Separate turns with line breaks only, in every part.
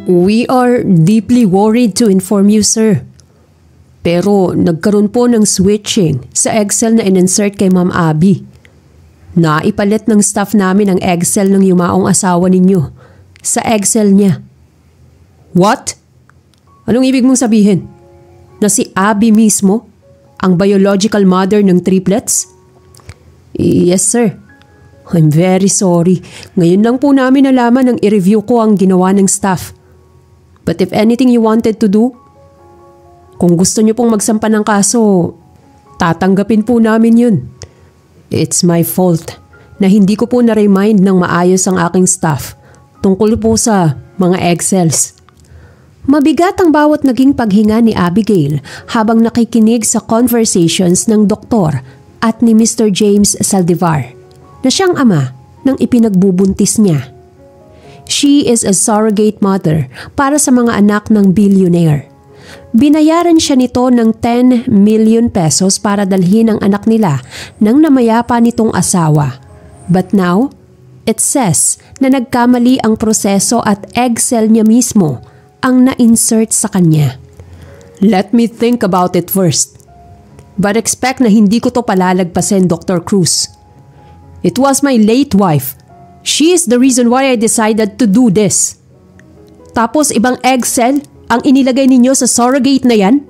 We are deeply worried to inform you, sir. Pero nagkaroon po ng switching sa Excel na in-insert kay Ma'am Abby. Naipalit ng staff namin ang Excel ng yumaong asawa ninyo sa Excel niya. What? Anong ibig mong sabihin? Na si Abby mismo ang biological mother ng triplets? Yes, sir. I'm very sorry. Ngayon lang po namin nalaman nang i-review ko ang ginawa ng staff. But if anything you wanted to do, kung gusto niyo pong magsampa ng kaso, tatanggapin po namin yun. It's my fault na hindi ko po na-remind ng maayos ang aking staff tungkol po sa mga Excels. Mabigat ang bawat naging paghinga ni Abigail habang nakikinig sa conversations ng doktor at ni Mr. James Saldivar na siyang ama ng ipinagbubuntis niya. She is a surrogate mother para sa mga anak ng billionaire. Binayaran siya nito ng 10 million pesos para dalhin ang anak nila ng namayapa nitong asawa. But now, it says na nagkamali ang proseso at Excel niya mismo ang na-insert sa kanya. Let me think about it first. But expect na hindi ko to palalagpasin, Dr. Cruz. It was my late wife. She is the reason why I decided to do this. Tapos ibang Excel ang inilagay ninyo sa surrogate na yan?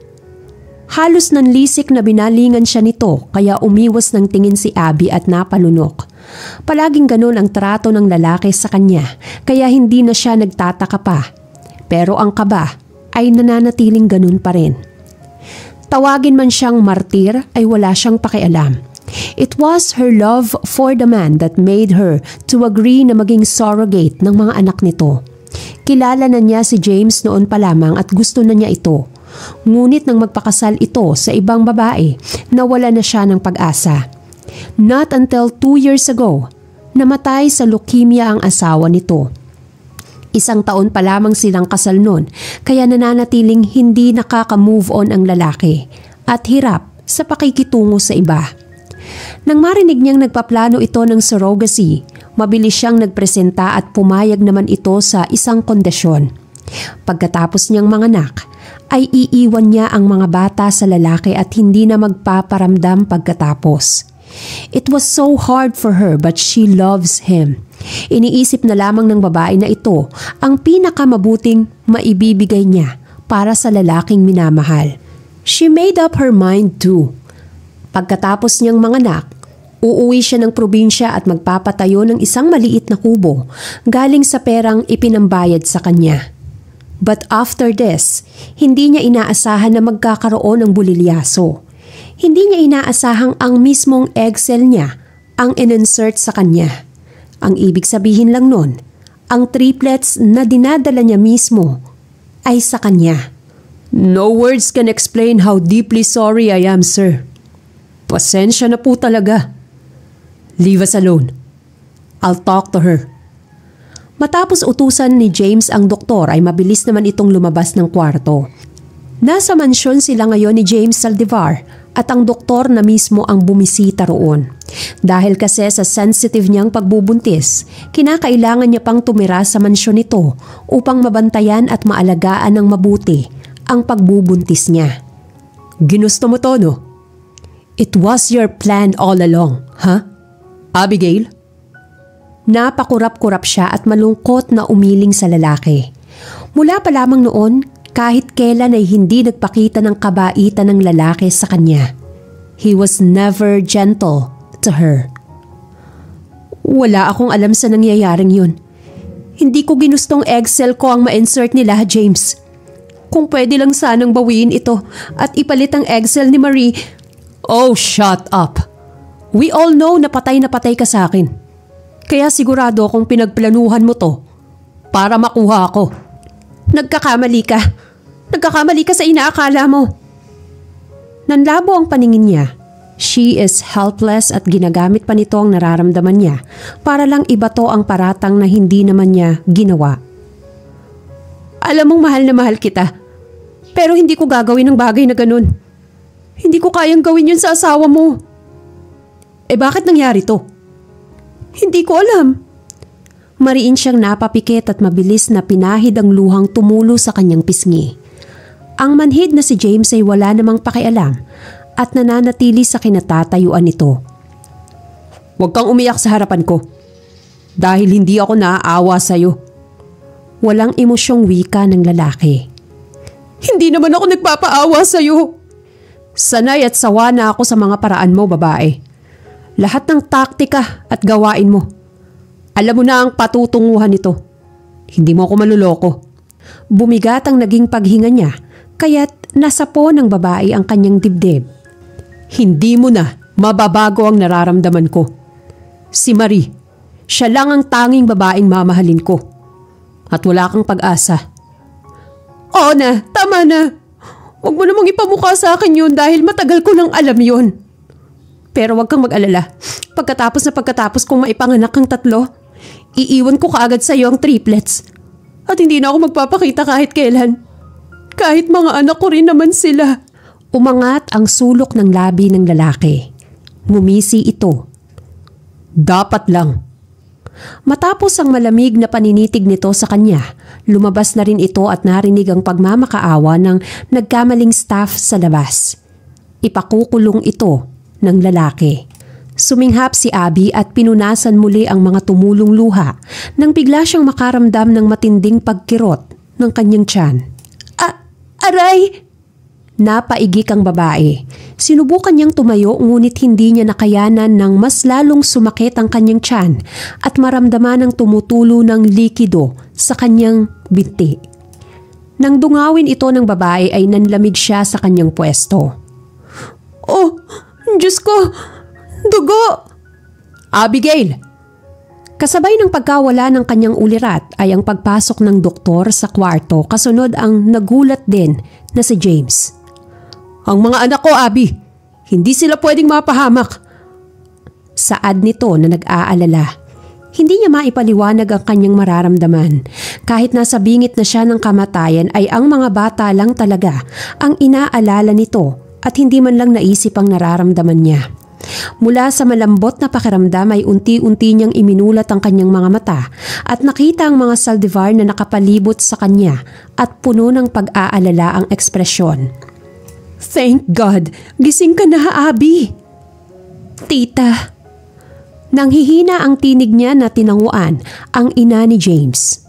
Halos nanlisik na binalingan siya nito kaya umiwas ng tingin si Abby at napalunok. Palaging ganun ang trato ng lalaki sa kanya kaya hindi na siya nagtataka pa. Pero ang kaba ay nananatiling ganun pa rin. Tawagin man siyang martir ay wala siyang pakialam. It was her love for the man that made her to agree na maging surrogate ng mga anak nito. Kilala na niya si James noon pa lamang at gusto na niya ito. Ngunit nang magpakasal ito sa ibang babae, nawala na siya ng pag-asa. Not until 2 years ago, namatay sa leukemia ang asawa nito. 1 taon pa lamang silang kasal noon, kaya nananatiling hindi nakaka-move on ang lalaki at hirap sa pakikitungo sa iba. Nang marinig niyang nagpaplano ito ng surrogacy, mabilis siyang nagpresenta at pumayag naman ito sa isang kondisyon. Pagkatapos niyang manganak, ay iiwan niya ang mga bata sa lalaki at hindi na magpaparamdam pagkatapos. It was so hard for her but she loves him. Iniisip na lamang ng babae na ito ang pinakamabuting maibibigay niya para sa lalaking minamahal. She made up her mind too. Pagkatapos niyang manganak, uuwi siya ng probinsya at magpapatayo ng isang maliit na kubo galing sa perang ipinambayad sa kanya. But after this, hindi niya inaasahan na magkakaroon ng bulilyaso. Hindi niya inaasahang ang mismong Excel niya ang in-insert sa kanya. Ang ibig sabihin lang nun, ang triplets na dinadala niya mismo ay sa kanya. No words can explain how deeply sorry I am, sir. Pasensya na po talaga. Leave us alone. I'll talk to her. Matapos utusan ni James ang doktor ay mabilis naman itong lumabas ng kwarto. Nasa mansyon sila ngayon ni James Saldivar at ang doktor na mismo ang bumisita roon. Dahil kasi sa sensitive niyang pagbubuntis, kinakailangan niya pang tumira sa mansyon nito upang mabantayan at maalagaan ng mabuti ang pagbubuntis niya. Ginusto mo to, no? It was your plan all along, huh? Abigail? Napakurap-kurap siya at malungkot na umiling sa lalaki. Mula pa lamang noon, kahit kailan ay hindi nagpakita ng kabaitan ng lalaki sa kanya. He was never gentle to her. Wala akong alam sa nangyayaring yun. Hindi ko ginustong Excel ko ang ma-insert nila, James. Kung pwede lang sanang bawiin ito at ipalit ang Excel ni Marie. Oh, shut up. We all know na patay ka sa akin. Kaya sigurado akong pinagplanuhan mo to para makuha ako. Nagkakamali ka. Nagkakamali ka sa inaakala mo. Nanlabo ang paningin niya. She is helpless at ginagamit pa nito ang nararamdaman niya para lang ibato ang paratang na hindi naman niya ginawa. Alam mong mahal na mahal kita. Pero hindi ko gagawin ng bagay na ganun. Hindi ko kayang gawin yun sa asawa mo. Eh bakit nangyari to? Hindi ko alam. Mariin siyang napapikit at mabilis na pinahid ang luhang tumulo sa kanyang pisngi. Ang manhid na si James ay wala namang pakialam at nananatili sa kinatatayuan nito. Huwag kang umiyak sa harapan ko dahil hindi ako naaawa sa'yo. Walang emosyong wika ng lalaki. Hindi naman ako nagpapaawa sa'yo. Sanay at sawa na ako sa mga paraan mo, babae. Lahat ng taktika at gawain mo. Alam mo na ang patutunguhan nito. Hindi mo ako maluloko. Bumigat ang naging paghinga niya, kaya't nasapo ng babae ang kanyang dibdib. Hindi mo na mababago ang nararamdaman ko. Si Marie, siya lang ang tanging babaeng mamahalin ko. At wala kang pag-asa. Oo na, tama na. Huwag mo namang ipamukha sa akin yun dahil matagal ko nang alam yun. Pero huwag kang mag-alala. Pagkatapos kong maipanganak ang 3, iiwan ko kaagad sa iyo ang triplets. At hindi na ako magpapakita kahit kailan. Kahit mga anak ko rin naman sila. Umangat ang sulok ng labi ng lalaki. Ngumisi ito. Dapat lang. Matapos ang malamig na paninitig nito sa kanya, lumabas na rin ito at narinig ang pagmamakaawa ng nagkamaling staff sa labas. Ipakukulong ito ng lalaki. Suminghap si Abby at pinunasan muli ang mga tumulong luha nang bigla siyang makaramdam ng matinding pagkirot ng kanyang tiyan. Aray! Napaigik ang babae. Sinubukan niyang tumayo ngunit hindi niya nakayanan ng mas lalong sumakit ang kanyang tiyan at maramdaman ng tumutulo ng likido sa kanyang binti. Nang dungawin ito ng babae ay nanlamig siya sa kanyang pwesto. Oh, Diyos ko! Dugo! Abigail! Kasabay ng pagkawala ng kanyang ulirat ay ang pagpasok ng doktor sa kwarto kasunod ang nagulat din na si James. Ang mga anak ko, Abby, hindi sila pwedeng mapahamak. Saad nito na nag-aalala. Hindi niya maipaliwanag ang kanyang mararamdaman. Kahit nasa bingit na siya ng kamatayan ay ang mga bata lang talaga ang inaalala nito at hindi man lang naisip ang nararamdaman niya. Mula sa malambot na pakiramdam ay unti-unti niyang iminulat ang kanyang mga mata at nakita ang mga Saldivar na nakapalibot sa kanya at puno ng pag-aalala ang ekspresyon. Thank God! Gising ka na, Abby! Tita! Nanghihina ang tinig niya na tinanguan ang ina ni James.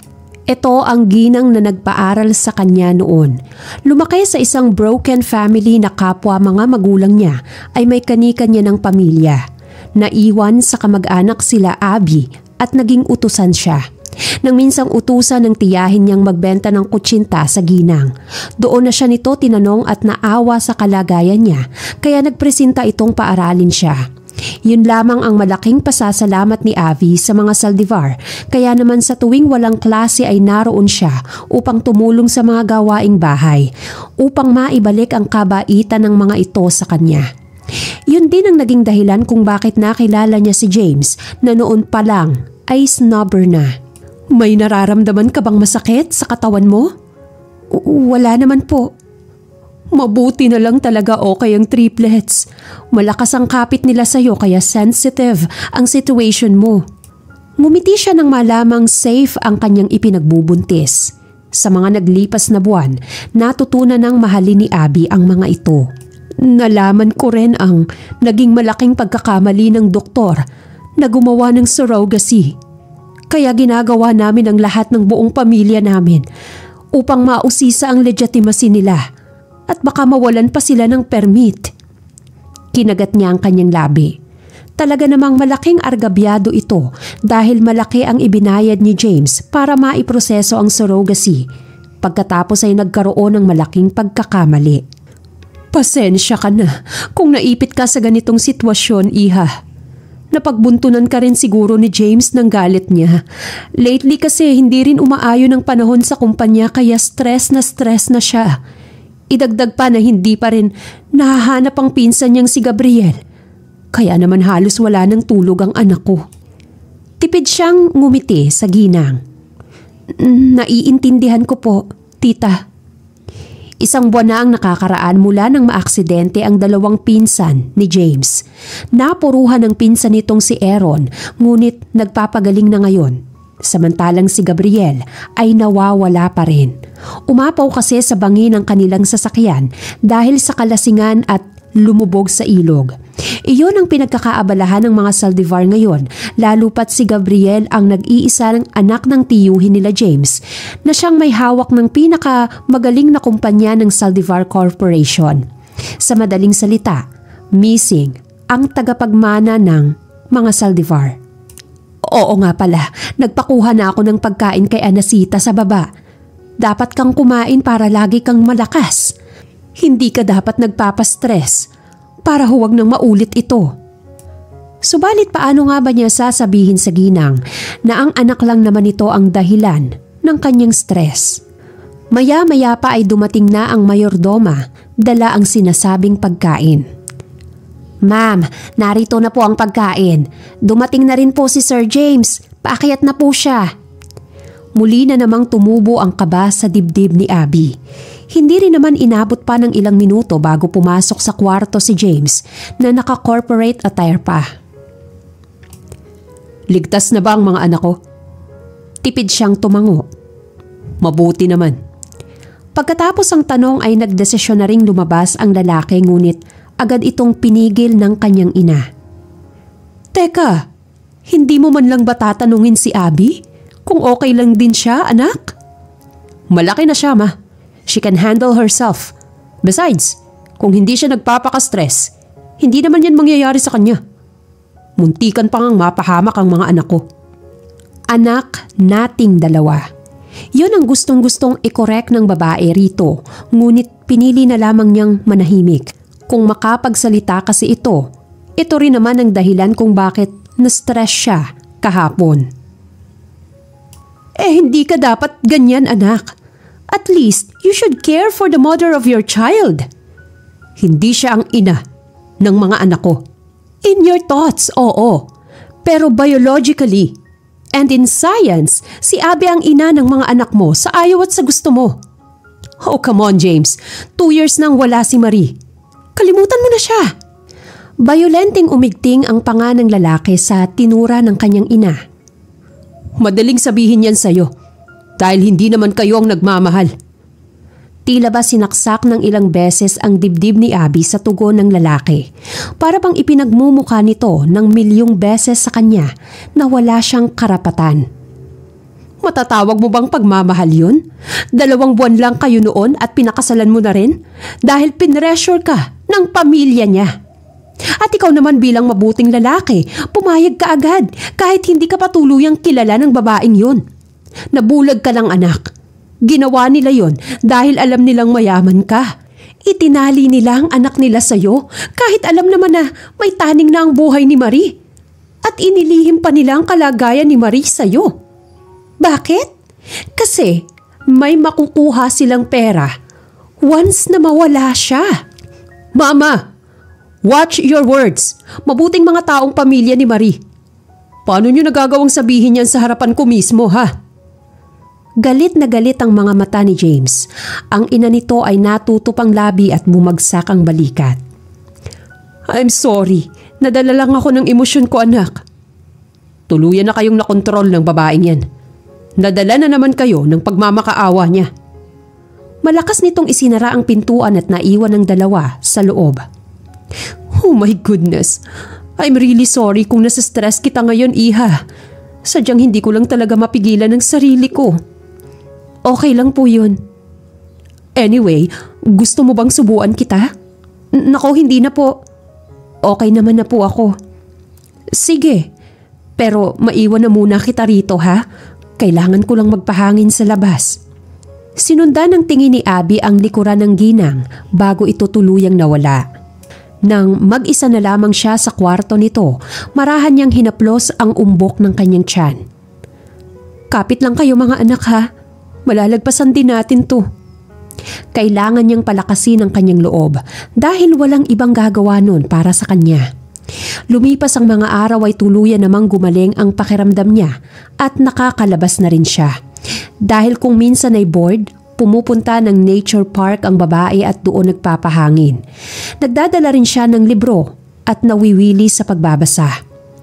Ito ang ginang na nagpaaral sa kanya noon. Lumaki sa isang broken family na kapwa mga magulang niya ay may kani-kanya ng pamilya. Naiwan sa kamag-anak sila Abby at naging utusan siya. Nang minsang utusan ng tiyahin niyang magbenta ng kutsinta sa ginang. Doon na siya nito tinanong at naawa sa kalagayan niya kaya nagpresenta itong paaralin siya. Yun lamang ang malaking pasasalamat ni Abby sa mga Saldivar kaya naman sa tuwing walang klase ay naroon siya upang tumulong sa mga gawaing bahay upang maibalik ang kabaitan ng mga ito sa kanya. Yun din ang naging dahilan kung bakit nakilala niya si James na noon pa lang ay snubber na. May nararamdaman ka bang masakit sa katawan mo? Wala naman po. Mabuti na lang talaga okay ang triplets. Malakas ang kapit nila sa'yo kaya sensitive ang situation mo. Ngumiti siya nang malamang safe ang kanyang ipinagbubuntis. Sa mga naglipas na buwan, natutunan ng mahalin ni Abby ang mga ito. Nalaman ko rin ang naging malaking pagkakamali ng doktor na gumawa ng surrogacy. Kaya ginagawa namin ang lahat ng buong pamilya namin upang mausisa ang legitimacy nila. At baka mawalan pa sila ng permit. Kinagat niya ang kanyang labi. Talaga namang malaking argabyado ito dahil malaki ang ibinayad ni James para maiproseso ang surrogacy. Pagkatapos ay nagkaroon ng malaking pagkakamali. Pasensya ka na kung naipit ka sa ganitong sitwasyon, iha. Napagbuntunan ka rin siguro ni James ng galit niya. Lately kasi hindi rin umaayon ang panahon sa kumpanya kaya stress na siya. Idagdag pa na hindi pa rin nahahanap ang pinsan niyang si Gabriel. Kaya naman halos wala ng tulog ang anak ko. Tipid siyang ngumiti sa ginang. Naiintindihan ko po, tita. Isang buwan na ang nakakaraan mula nang maaksidente ang dalawang pinsan ni James. Napuruhan ng pinsan nitong si Aaron, ngunit nagpapagaling na ngayon. Samantalang si Gabriel ay nawawala pa rin. Umapaw kasi sa bangi ng kanilang sasakyan dahil sa kalasingan at lumubog sa ilog. Iyon ang pinagkakaabalahan ng mga Saldivar ngayon, lalo pat si Gabriel ang nag-iisang anak ng tiyuhin nila James na siyang may hawak ng pinakamagaling na kumpanya ng Saldivar Corporation. Sa madaling salita, missing ang tagapagmana ng mga Saldivar. Oo nga pala, nagpakuha na ako ng pagkain kay Anacita sa baba. Dapat kang kumain para lagi kang malakas. Hindi ka dapat nagpapastress para huwag nang maulit ito. Subalit paano nga ba niya sasabihin sa ginang na ang anak lang naman ito ang dahilan ng kanyang stress? Maya-maya pa ay dumating na ang mayordoma, dala ang sinasabing pagkain. Ma'am, narito na po ang pagkain. Dumating na rin po si Sir James. Paakyat na po siya. Muli na namang tumubo ang kaba sa dibdib ni Abby. Hindi rin naman inabot pa ng ilang minuto bago pumasok sa kwarto si James na naka-corporate attire pa. Ligtas na ba ang mga anak ko? Tipid siyang tumango. Mabuti naman. Pagkatapos ang tanong ay nagdesisyon na ring lumabas ang lalaki ngunit agad itong pinigil ng kanyang ina. Teka, hindi mo man lang ba tatanungin si Abby kung okay lang din siya, anak? Malaki na siya, ma. She can handle herself. Besides, kung hindi siya nagpapaka-stress, hindi naman yan mangyayari sa kanya. Muntikan pa ngang mapahamak ang mga anak ko. Anak nating dalawa. Yun ang gustong-gustong i-correct ng babae rito, ngunit pinili na lamang niyang manahimik. Kung makapagsalita kasi ito rin naman ang dahilan kung bakit na-stress siya kahapon. Hindi ka dapat ganyan, anak. At least, you should care for the mother of your child. Hindi siya ang ina ng mga anak ko. In your thoughts, oo. Pero biologically and in science, si Abby ang ina ng mga anak mo sa ayaw at sa gusto mo. Oh, come on, James. 2 years nang wala si Marie. Kalimutan mo na siya. Bayolenteng umigting ang panga ng lalaki sa tinura ng kanyang ina. Madaling sabihin yan sa'yo dahil hindi naman kayo ang nagmamahal. Tila ba sinaksak ng ilang beses ang dibdib ni Abby sa tugon ng lalaki. Para bang ipinagmumukha nito ng milyong beses sa kanya na wala siyang karapatan. Matatawag mo bang pagmamahal yun? 2 buwan lang kayo noon at pinakasalan mo na rin? Dahil pinressure ka ng pamilya niya. At ikaw naman bilang mabuting lalaki, pumayag ka agad kahit hindi ka patuluyang kilala ng babaeng yun. Nabulag ka lang, anak. Ginawa nila yon dahil alam nilang mayaman ka. Itinali nila ang anak nila sa'yo kahit alam naman na may taning na ang buhay ni Marie. At inilihim pa nila ang kalagayan ni Marie sa'yo. Bakit? Kasi may makukuha silang pera once na mawala siya. Mama, watch your words. Mabuting mga taong pamilya ni Marie. Paano nyo nagagawang sabihin yan sa harapan ko mismo, ha? Galit na galit ang mga mata ni James. Ang ina nito ay natutupang labi at bumagsak ang balikat. I'm sorry. Nadala lang ako ng emosyon ko, anak. Tuluyan na kayong nakontrol ng babaeng yan. Nadala na naman kayo ng pagmamakaawa niya. Malakas nitong isinara ang pintuan at naiwan ng dalawa sa loob. Oh my goodness. I'm really sorry kung nasa-stress kita ngayon, iha. Sadyang hindi ko lang talaga mapigilan ang sarili ko. Okay lang po yun. Anyway, gusto mo bang subuan kita? Nako, hindi na po. Okay naman na po ako. Sige, pero maiwan na muna kita rito, ha? Kailangan ko lang magpahangin sa labas. Sinundan ng tingin ni Abby ang likuran ng ginang bago ito tuluyang nawala. Nang mag-isa na lamang siya sa kwarto nito, marahan niyang hinaplos ang umbok ng kanyang tiyan. Kapit lang kayo mga anak, ha? Malalagpasan din natin to. Kailangan niyang palakasin ang kanyang loob dahil walang ibang gagawa nun para sa kanya. Lumipas ang mga araw ay tuluyan namang gumaling ang pakiramdam niya at nakakalabas na rin siya. Dahil kung minsan ay bored, pumupunta ng nature park ang babae at doon nagpapahangin. Nagdadala rin siya ng libro at nawiwili sa pagbabasa.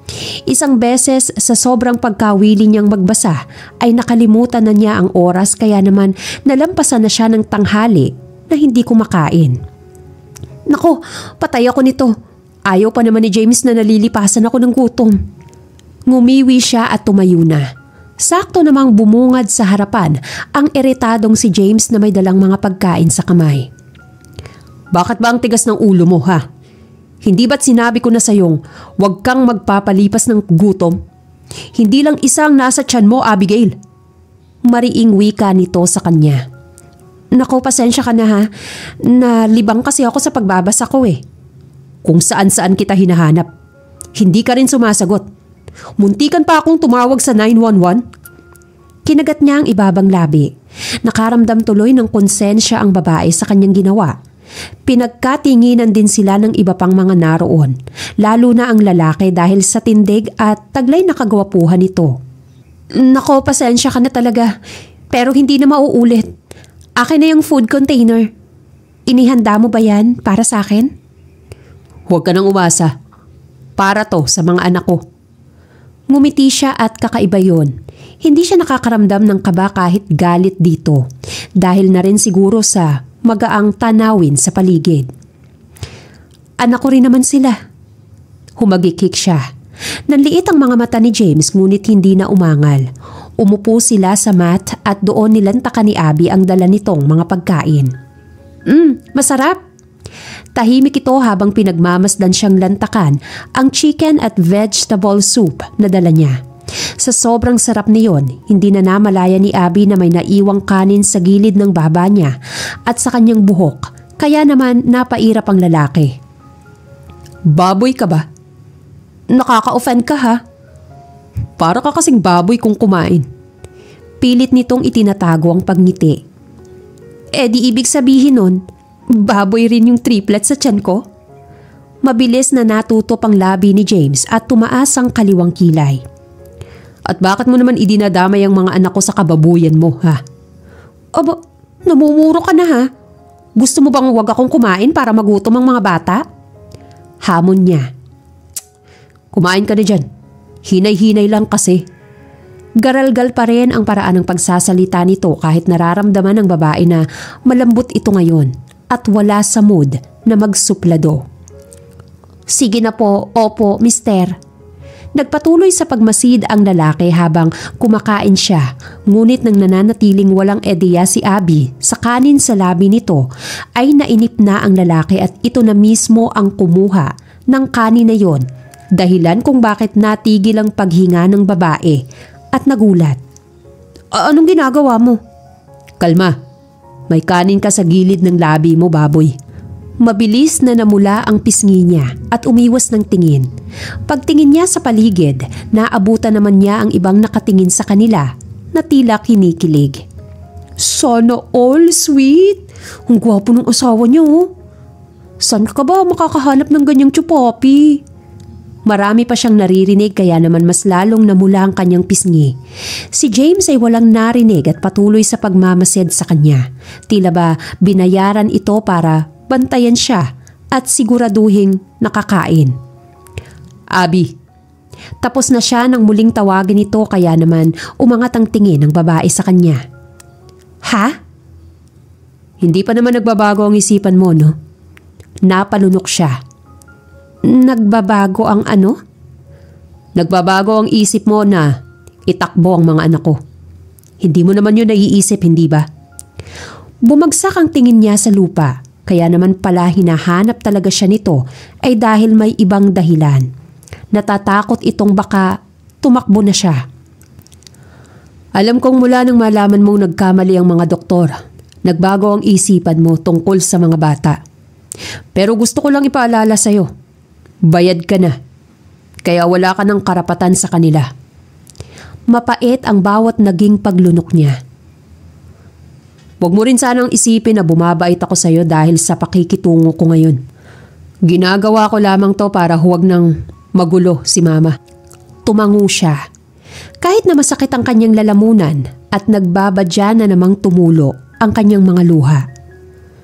Isang beses sa sobrang pagkawili niyang magbasa ay nakalimutan na niya ang oras kaya naman nalampasan na siya ng tanghali na hindi kumakain. Nako, patay ako nito. Ayaw pa naman ni James na nalilipasan ako ng gutom. Ngumiwi siya at tumayo na. Sakto namang bumungad sa harapan ang iritadong si James na may dalang mga pagkain sa kamay. Bakit ba ang tigas ng ulo mo ha? Hindi ba't sinabi ko na sayong huwag kang magpapalipas ng gutom? Hindi lang isang nasa tiyan mo, Abigail. Mariing wika nito sa kanya. Naku, pasensya ka na ha. Nalibang kasi ako sa pagbabasa ko eh. Kung saan-saan kita hinahanap. Hindi ka rin sumasagot. Muntikan pa akong tumawag sa 911. Kinagat niya ang ibabang labi. Nakaramdam tuloy ng konsensya ang babae sa kanyang ginawa. Pinagkatinginan din sila ng iba pang mga naroon, lalo na ang lalaki dahil sa tindig at taglay na kagwapuhan nito. Nako, pasensya ka na talaga, pero hindi na mauulit. Akin na yung food container. Inihanda mo ba yan para sa akin? Huwag ka nang umasa. Para to sa mga anak ko. Ngumiti siya at kakaiba yun. Hindi siya nakakaramdam ng kaba kahit galit dito, dahil na rin siguro sa magaang tanawin sa paligid. Anak ko rin naman sila. Humagikik siya. Nanliit ang mga mata ni James ngunit hindi na umangal. Umupo sila sa mat at doon nilantakan ni Abby ang dala nitong mga pagkain. Masarap. Tahimik ito habang pinagmamasdan siyang lantakan ang chicken at vegetable soup na dala niya. Sa sobrang sarap niyon, hindi na namalaya ni Abby na may naiwang kanin sa gilid ng baba niya at sa kanyang buhok, kaya naman napairap ang lalaki. Baboy ka ba? Nakaka-offend ka ha? Para ka kasing baboy kung kumain. Pilit nitong itinatago ang pagngiti. Di ibig sabihin nun, baboy rin yung triplet sa tiyan ko? Mabilis na natutop ang labi ni James at tumaas ang kaliwang kilay. At bakit mo naman idinadamay ang mga anak ko sa kababuyan mo, ha? Aba, namumuro ka na ha? Gusto mo bang wag akong kumain para magutom ang mga bata? Hamon niya. Kumain ka na dyan. Hinay-hinay lang kasi. Garalgal pa rin ang paraan ng pagsasalita nito kahit nararamdaman ng babae na malambot ito ngayon at wala sa mood na magsuplado. Sige na po, opo, mister. Nagpatuloy sa pagmasid ang lalaki habang kumakain siya, ngunit nang nananatiling walang ideya si Abby sa kanin sa labi nito ay nainip na ang lalaki at ito na mismo ang kumuha ng kanin na yon, dahilan kung bakit natigil ang paghinga ng babae at nagulat. Anong ginagawa mo? Kalma, may kanin ka sa gilid ng labi mo, baboy. Mabilis na namula ang pisngi niya at umiwas ng tingin. Pagtingin niya sa paligid, naabutan naman niya ang ibang nakatingin sa kanila na tila kinikilig. Sana all, sweet. Ang gwapo ng asawa niyo. Saan ka ba makakahanap ng ganyang chupapi? Marami pa siyang naririnig kaya naman mas lalong namula ang kanyang pisngi. Si James ay walang narinig at patuloy sa pagmamasid sa kanya. Tila ba binayaran ito para bantayan siya at siguraduhing nakakain. Abby, tapos na siya nang muling tawagin ito kaya naman umangat ang tingin ng babae sa kanya. Ha? Hindi pa naman nagbabago ang isipan mo, no? Napalunok siya. Nagbabago ang ano? Nagbabago ang isip mo na itakbo ang mga anak ko. Hindi mo naman yun naiisip, hindi ba? Bumagsak ang tingin niya sa lupa. Kaya naman pala hinahanap talaga siya nito ay dahil may ibang dahilan. Natatakot itong baka tumakbo na siya. Alam kong mula nang malaman mong nagkamali ang mga doktor, nagbago ang isipan mo tungkol sa mga bata. Pero gusto ko lang ipaalala sa'yo, bayad ka na, kaya wala ka ng karapatan sa kanila. Mapait ang bawat naging paglunok niya. Huwag mo rin sanang isipin na bumabait ako sa'yo dahil sa pakikitungo ko ngayon. Ginagawa ko lamang to para huwag nang magulo si mama. Tumango siya. Kahit na masakit ang kanyang lalamunan at nagbabadya na namang tumulo ang kanyang mga luha.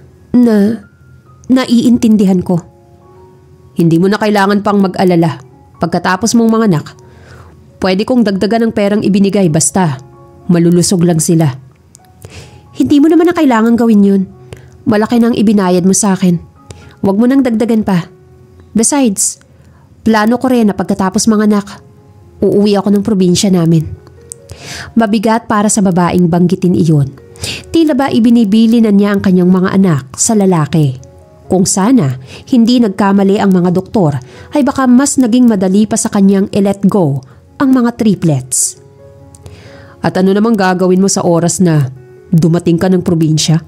Naiintindihan ko. Hindi mo na kailangan pang mag-alala. Pagkatapos mong manganak, pwede kong dagdagan ng perang ibinigay basta malulusog lang sila. Hindi mo naman na kailangan gawin yun. Malaki nang ibinayad mo sa akin. Huwag mo nang dagdagan pa. Besides, plano ko rin na pagkatapos manganak, uuwi ako ng probinsya namin. Mabigat para sa babaeng banggitin iyon. Tila ba ibinibili na niya ang kanyang mga anak sa lalaki. Kung sana hindi nagkamali ang mga doktor ay baka mas naging madali pa sa kanyang i-let go ang mga triplets. At ano namang gagawin mo sa oras na dumating ka ng probinsya?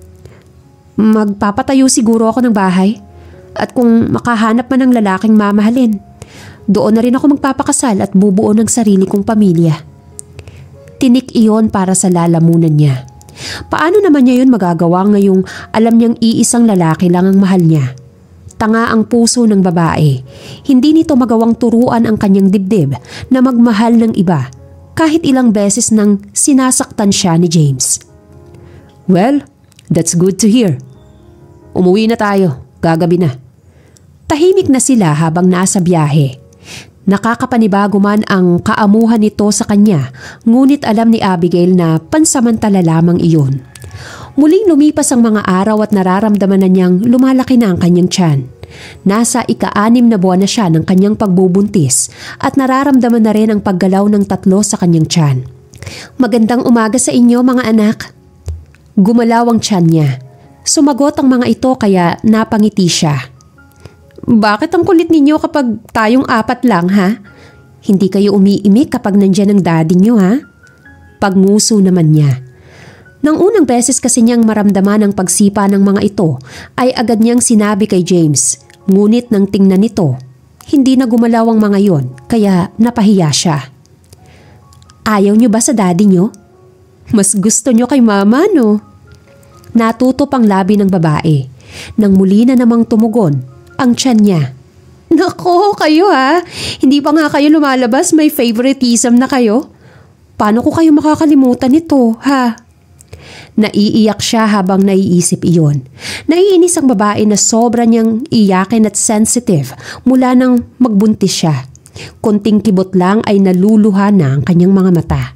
Magpapatayo siguro ako ng bahay. At kung makahanap man ng lalaking mamahalin, doon na rin ako magpapakasal at bubuo ng sarili kong pamilya. Tinik iyon para sa lalamunan niya. Paano naman niya yun magagawa ngayong alam niyang iisang lalaki lang ang mahal niya? Tanga ang puso ng babae. Hindi nito magawang turuan ang kanyang dibdib na magmahal ng iba kahit ilang beses nang sinasaktan siya ni James. Well, that's good to hear. Umuwi na tayo, gagabi na. Tahimik na sila habang nasa biyahe. Nakakapanibago man ang kaamuhan nito sa kanya, ngunit alam ni Abigail na pansamantala lamang iyon. Muling lumipas ang mga araw at nararamdaman na niyang lumalaki na ang kanyang tiyan. Nasa ika-6 na buwan na siya ng kanyang pagbubuntis at nararamdaman na rin ang paggalaw ng 3 sa kanyang tiyan. Magandang umaga sa inyo mga anak. Gumalaw ang tiyan niya. Sumagot ang mga ito kaya napangiti siya. Bakit ang kulit ninyo kapag tayong 4 lang ha? Hindi kayo umiimik kapag nandyan ang daddy nyo ha? Pagmuso naman niya. Nang unang beses kasi niyang maramdaman ang pagsipa ng mga ito ay agad niyang sinabi kay James. Ngunit nang tingnan nito, hindi na gumalaw ang mga yon kaya napahiya siya. Ayaw niyo ba sa daddy nyo? Mas gusto nyo kay mama no? Natuto pang labi ng babae. Nang muli na namang tumugon ang tiyan niya. Nako, kayo ha? Hindi pa nga kayo lumalabas, may favoritism na kayo? Paano ko kayo makakalimutan nito, ha? Naiiyak siya habang naiisip iyon. Naiinis ang babae na sobra niyang iyakin at sensitive mula nang magbuntis siya. Konting kibot lang ay naluluha na ang kanyang mga mata.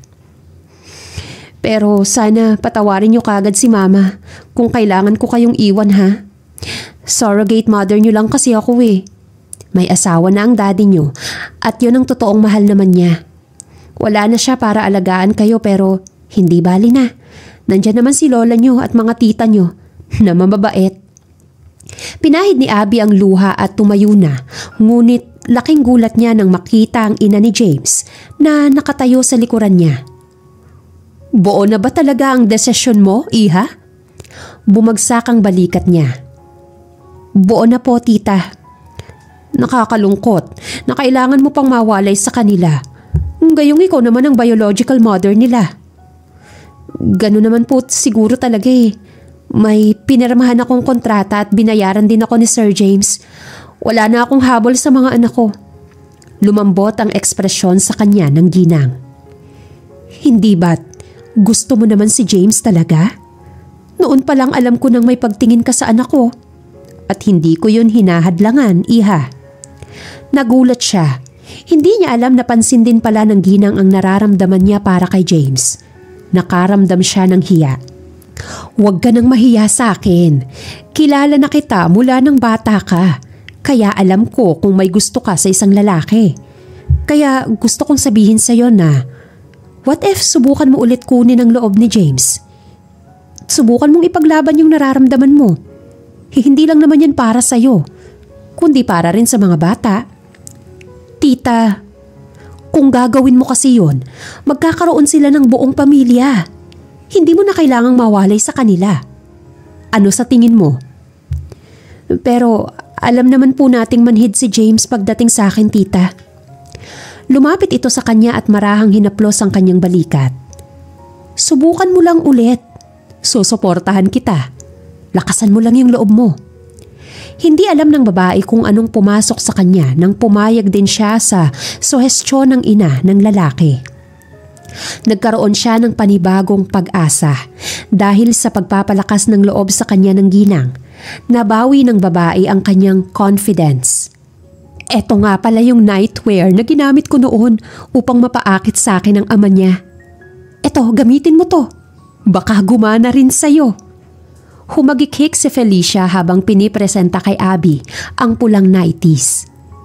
Pero sana patawarin niyo kagad si mama kung kailangan ko kayong iwan ha? Surrogate mother niyo lang kasi ako eh. May asawa na ang daddy niyo at yun ang totoong mahal naman niya. Wala na siya para alagaan kayo pero hindi bali na. Nandyan naman si lola niyo at mga tita niyo na mababait. Pinahid ni Abby ang luha at tumayo na, ngunit laking gulat niya nang makita ang ina ni James na nakatayo sa likuran niya. Buo na ba talaga ang desisyon mo, iha? Bumagsak ang balikat niya. Buo na po, tita. Nakakalungkot na kailangan mo pang mawalay sa kanila. Gayong ikaw naman ang biological mother nila. Ganun naman po siguro talaga eh. May pinirmahan akong kontrata at binayaran din ako ni Sir James. Wala na akong habol sa mga anak ko. Lumambot ang ekspresyon sa kanya ng ginang. Hindi ba't gusto mo naman si James talaga? Noon pa lang alam ko nang may pagtingin ka sa anak ko. At hindi ko yun hinahadlangan, iha. Nagulat siya. Hindi niya alam na pansin din pala ng ginang ang nararamdaman niya para kay James. Nakaramdam siya ng hiya. Huwag ka nang mahiya sa akin. Kilala na kita mula ng bata ka. Kaya alam ko kung may gusto ka sa isang lalaki. Kaya gusto kong sabihin sa'yo na, what if subukan mo ulit kunin ang loob ni James? Subukan mong ipaglaban yung nararamdaman mo. Hindi lang naman yan para sa'yo, kundi para rin sa mga bata. Tita, kung gagawin mo kasi yun, magkakaroon sila ng buong pamilya. Hindi mo na kailangang mawalay sa kanila. Ano sa tingin mo? Pero alam naman po nating manhid si James pagdating sa akin, tita. Lumapit ito sa kanya at marahang hinaplos ang kanyang balikat. Subukan mo lang ulit. Susuportahan kita. Lakasan mo lang yung loob mo. Hindi alam ng babae kung anong pumasok sa kanya nang pumayag din siya sa suhestyon ng ina ng lalaki. Nagkaroon siya ng panibagong pag-asa dahil sa pagpapalakas ng loob sa kanya ng ginang. Nabawi ng babae ang kanyang confidence. Eto nga pala yung nightwear na ginamit ko noon upang mapaakit sa akin ang ama niya. Eto, gamitin mo to. Baka gumana rin sa'yo. Humagikhik si Felicia habang pinipresenta kay Abby ang pulang nighties.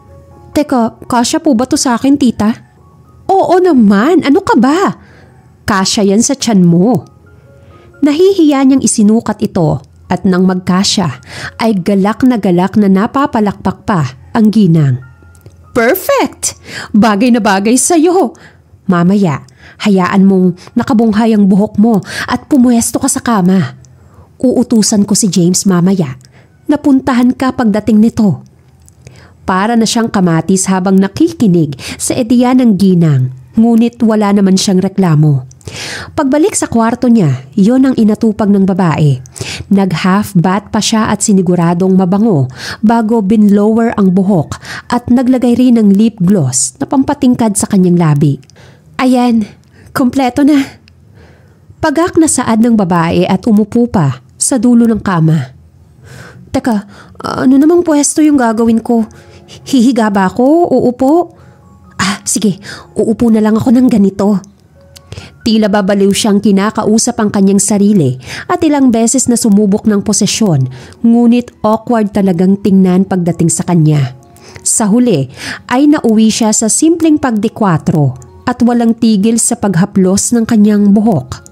Teka, kasya po ba to sa akin, tita? Oo naman, ano ka ba? Kasya yan sa tiyan mo. Nahihiya niyang isinukat ito at nang magkasya ay galak na napapalakpak pa ang ginang. Perfect! Bagay na bagay sa'yo. Mamaya, hayaan mong nakabunghay ang buhok mo at pumuesto ka sa kama. Uutusan ko si James mamaya. Napuntahan ka pagdating nito. Para na siyang kamatis habang nakikinig sa ideya ng ginang, ngunit wala naman siyang reklamo. Pagbalik sa kwarto niya, yon ang inatupag ng babae. Nag-half bath pa siya at siniguradong mabango bago binlower ang buhok at naglagay rin ng lip gloss na pampatingkad sa kanyang labi. Ayan, kompleto na. Pagak na saad ng babae at umupo pa sa dulo ng kama. Teka, ano namang pwesto yung gagawin ko? Hihiga ba ako? Uupo? Sige, uupo na lang ako ng ganito. Tila babaliw siyang kinakausap ang kanyang sarili at ilang beses na sumubok ng posesyon, ngunit awkward talagang tingnan pagdating sa kanya. Sa huli ay nauwi siya sa simpleng pagdekwatro at walang tigil sa paghaplos ng kanyang buhok.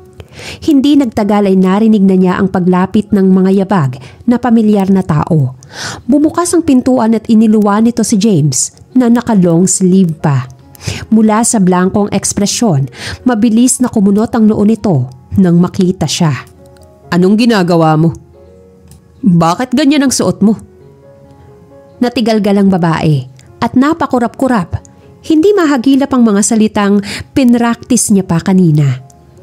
Hindi nagtagal ay narinig na niya ang paglapit ng mga yabag na pamilyar na tao. Bumukas ang pintuan at iniluwan nito si James na naka-long sleeve pa. Mula sa blankong ekspresyon, mabilis na kumunot ang noo nito nang makita siya. Anong ginagawa mo? Bakit ganyan ang suot mo? Natigalgal ang babae at napakurap-kurap. Hindi mahagilap ang mga salitang pinraktis niya pa kanina.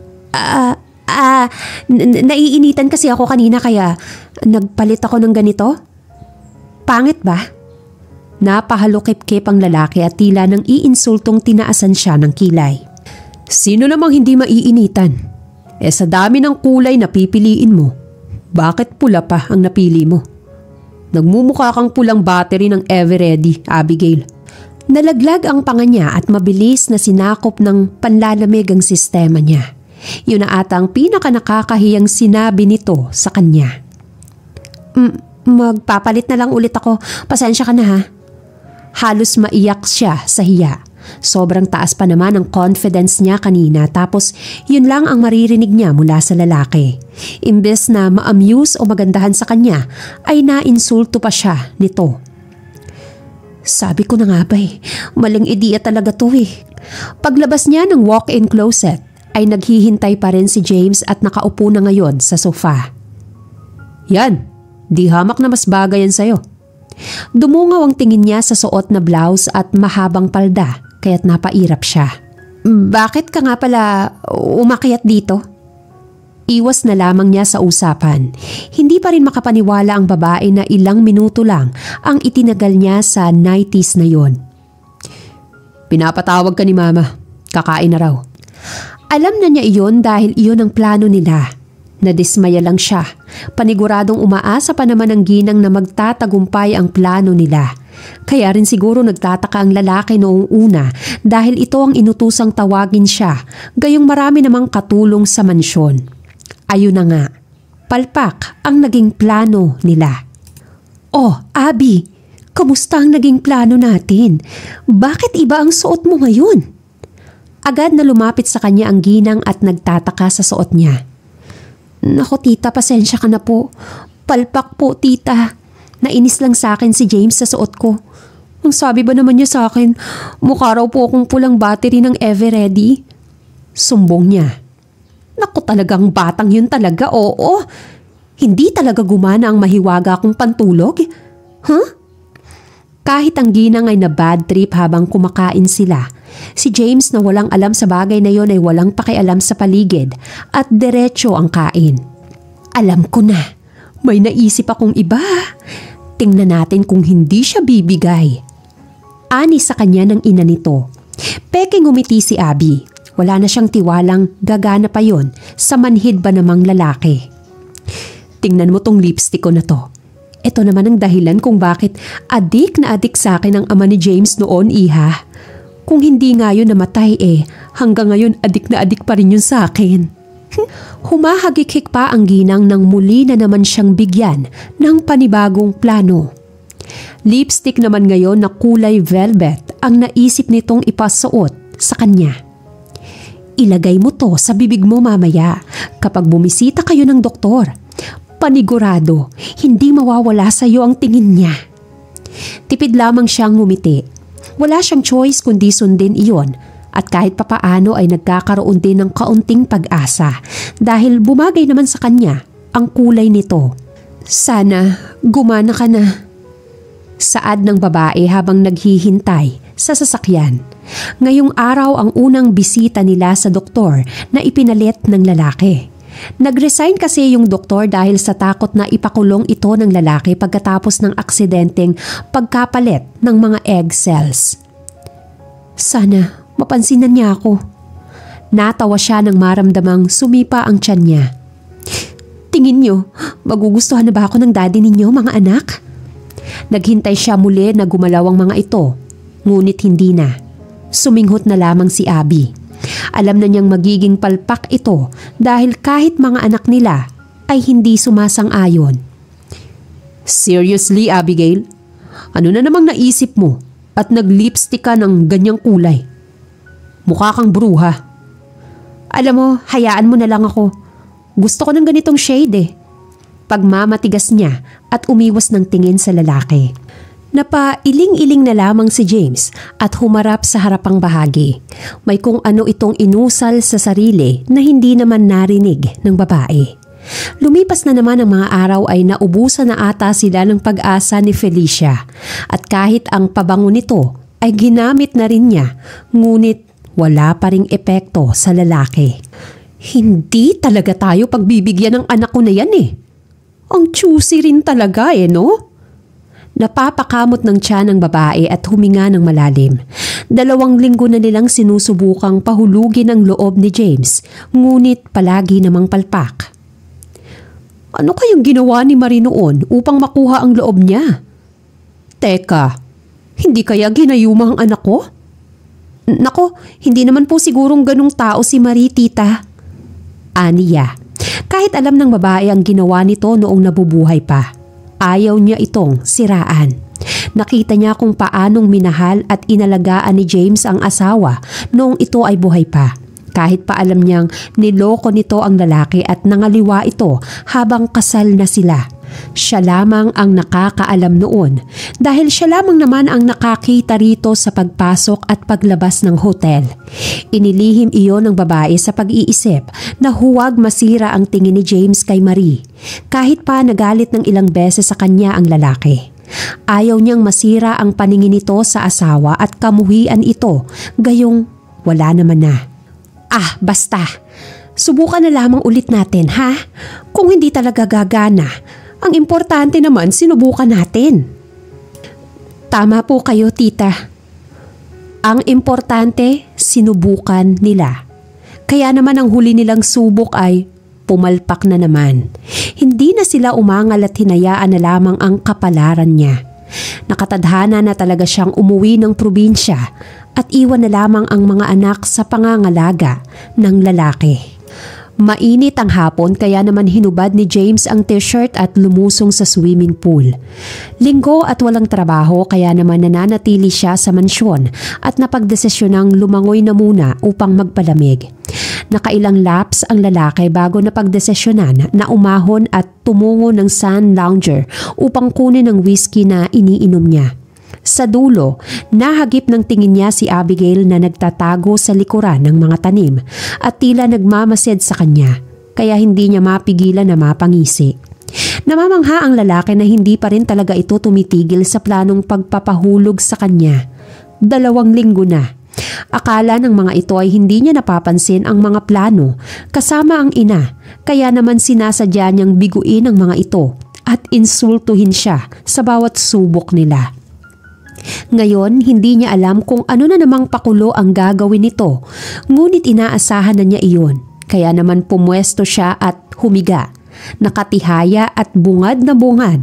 Naiinitan kasi ako kanina kaya nagpalit ako ng ganito? Pangit ba? Napahalukip-kip ang lalaki at tila nang iinsultong tinaasan siya ng kilay. Sino namang hindi maiinitan? Sa dami ng kulay na pipiliin mo, bakit pula pa ang napili mo? Nagmumukha kang pulang battery ng Eveready, Abigail. Nalaglag ang panga niya at mabilis na sinakop ng panlalamig ang sistema niya. Yun na ata ang pinakanakakahiyang sinabi nito sa kanya. Magpapalit na lang ulit ako. Pasensya ka na ha. Halos maiyak siya sa hiya. Sobrang taas pa naman ang confidence niya kanina tapos yun lang ang maririnig niya mula sa lalaki. Imbes na ma-amuse o magandahan sa kanya ay nainsulto pa siya nito. Sabi ko na nga ba maling ideya talaga to Paglabas niya ng walk-in closet ay naghihintay pa rin si James at nakaupo na ngayon sa sofa. Yan, di hamak na mas bagay yan sa'yo. Dumungaw ang tingin niya sa suot na blouse at mahabang palda kaya't napairap siya. Bakit ka nga pala umakyat dito? Iwas na lamang niya sa usapan. Hindi pa rin makapaniwala ang babae na ilang minuto lang ang itinagal niya sa 90s na yon. Pinapatawag ka ni mama. Kakain na raw. Alam na niya iyon dahil iyon ang plano nila. Nadismaya lang siya. Paniguradong umaasa pa naman ang ginang na magtatagumpay ang plano nila. Kaya rin siguro nagtataka ang lalaki noong una dahil ito ang inutusang tawagin siya, gayong marami namang katulong sa mansyon. Ayun na nga, palpak ang naging plano nila. Oh, Abby, kamusta ang naging plano natin? Bakit iba ang suot mo ngayon? Agad na lumapit sa kanya ang ginang at nagtataka sa suot niya. Nako tita, pasensya ka na po. Palpak po tita. Nainis lang sa akin si James sa suot ko. Ang sabi ba naman niya sa akin, mukha raw po akong pulang battery ng Eveready. Sumbong niya. Naku talagang batang yun talaga, oo. Hindi talaga gumana ang mahiwaga kong pantulog. Huh? Kahit ang ginang ay na bad trip habang kumakain sila, si James na walang alam sa bagay na yon ay walang pakialam sa paligid at diretso ang kain. Alam ko na, may naisip akong iba. Tingnan natin kung hindi siya bibigay. Ani sa kanya ng ina nito. Peking umiti si Abby. Wala na siyang tiwalang gagana pa yon sa manhid ba namang lalaki. Tingnan mo tong lipstick ko na to. Ito naman ang dahilan kung bakit adik na adik sa akin ang ama ni James noon, iha. Kung hindi nga yun namatay hanggang ngayon adik na adik pa rin yun sa akin. Humahagikik pa ang ginang nang muli na naman siyang bigyan ng panibagong plano. Lipstick naman ngayon na kulay velvet ang naisip nitong ipasuot sa kanya. Ilagay mo to sa bibig mo mamaya kapag bumisita kayo ng doktor. Panigurado, hindi mawawala sa iyo ang tingin niya. Tipid lamang siyang ngumiti. Wala siyang choice kundi sundin iyon at kahit papaano ay nagkakaroon din ng kaunting pag-asa dahil bumagay naman sa kanya ang kulay nito. Sana gumana ka na. Saad ng babae habang naghihintay sa sasakyan. Ngayong araw ang unang bisita nila sa doktor na ipinalit ng lalaki. Nag-resign kasi yung doktor dahil sa takot na ipakulong ito ng lalaki pagkatapos ng aksidenteng pagkapalit ng mga egg cells. Sana mapansinan niya ako. Natawa siya nang maramdamang sumipa ang tiyan niya. Tingin niyo, magugustuhan na ba ako ng daddy ninyo, mga anak? Naghintay siya muli na gumalaw ang mga ito, ngunit hindi na. Suminghot na lamang si Abby. Alam na niyang magiging palpak ito dahil kahit mga anak nila ay hindi sumasang-ayon. Seriously, Abigail? Ano na namang naisip mo at nag-lipstick ka ng ganyang kulay? Mukha kang bruha. Alam mo, hayaan mo na lang ako. Gusto ko ng ganitong shade Pagmamatigas niya at umiwas ng tingin sa lalaki. Napailing-iling na lamang si James at humarap sa harapang bahagi. May kung ano itong inusal sa sarili na hindi naman narinig ng babae. Lumipas na naman ang mga araw ay naubusan na ata sila ng pag-asa ni Felicia at kahit ang pabango nito ay ginamit na rin niya, ngunit wala pa ring epekto sa lalaki. Hindi talaga tayo pagbibigyan ng anak ko na yan Ang choosy rin talaga no? Napapakamot ng tiyan ng babae at huminga ng malalim. 2 linggo na nilang sinusubukang pahulugin ang loob ni James, ngunit palagi namang palpak. Ano kayang ginawa ni Marie noon upang makuha ang loob niya? Teka, hindi kaya ginayuma ang anak ko? Nako, hindi naman po sigurong ganung tao si Marie, tita. Aniya, kahit alam ng babae ang ginawa nito noong nabubuhay pa. Ayaw niya itong siraan. Nakita niya kung paanong minahal at inalagaan ni James ang asawa noong ito ay buhay pa. Kahit pa alam niyang niloko nito ang lalaki at nangaliwa ito habang kasal na sila. Siya lamang ang nakakaalam noon dahil siya lamang naman ang nakakita rito sa pagpasok at paglabas ng hotel. Inilihim iyon ng babae sa pag-iisip na huwag masira ang tingin ni James kay Marie, kahit pa nagalit ng ilang beses sa kanya ang lalaki. Ayaw niyang masira ang paningin nito sa asawa at kamuhian ito, gayong wala naman na. Basta. Subukan na lamang ulit natin, ha? Kung hindi talaga gagana, ang importante naman sinubukan natin. Tama po kayo, tita. Ang importante, sinubukan nila. Kaya naman ang huli nilang subok ay pumalpak na naman. Hindi na sila umangal at hinayaan na lamang ang kapalaran niya. Nakatadhana na talaga siyang umuwi ng probinsya at iwan na lamang ang mga anak sa pangangalaga ng lalaki. Mainit ang hapon kaya naman hinubad ni James ang t-shirt at lumusong sa swimming pool. Linggo at walang trabaho kaya naman nananatili siya sa mansyon at napagdesisyonang lumangoy na muna upang magpalamig. Nakailang laps ang lalaki bago napagdesisyonan na umahon at tumungo ng sun lounger upang kunin ang whiskey na iniinom niya. Sa dulo, nahagip ng tingin niya si Abigail na nagtatago sa likuran ng mga tanim at tila nagmamasid sa kanya, kaya hindi niya mapigilan na mapangisi. Namamangha ang lalaki na hindi pa rin talaga ito tumitigil sa planong pagpapahulog sa kanya. 2 linggo na. Akala ng mga ito ay hindi niya napapansin ang mga plano kasama ang ina, kaya naman sinasadya niyang biguin ang mga ito at insultuhin siya sa bawat subok nila. Ngayon, hindi niya alam kung ano na namang pakulo ang gagawin nito, ngunit inaasahan na niya iyon. Kaya naman pumwesto siya at humiga, nakatihaya at bungad na bungad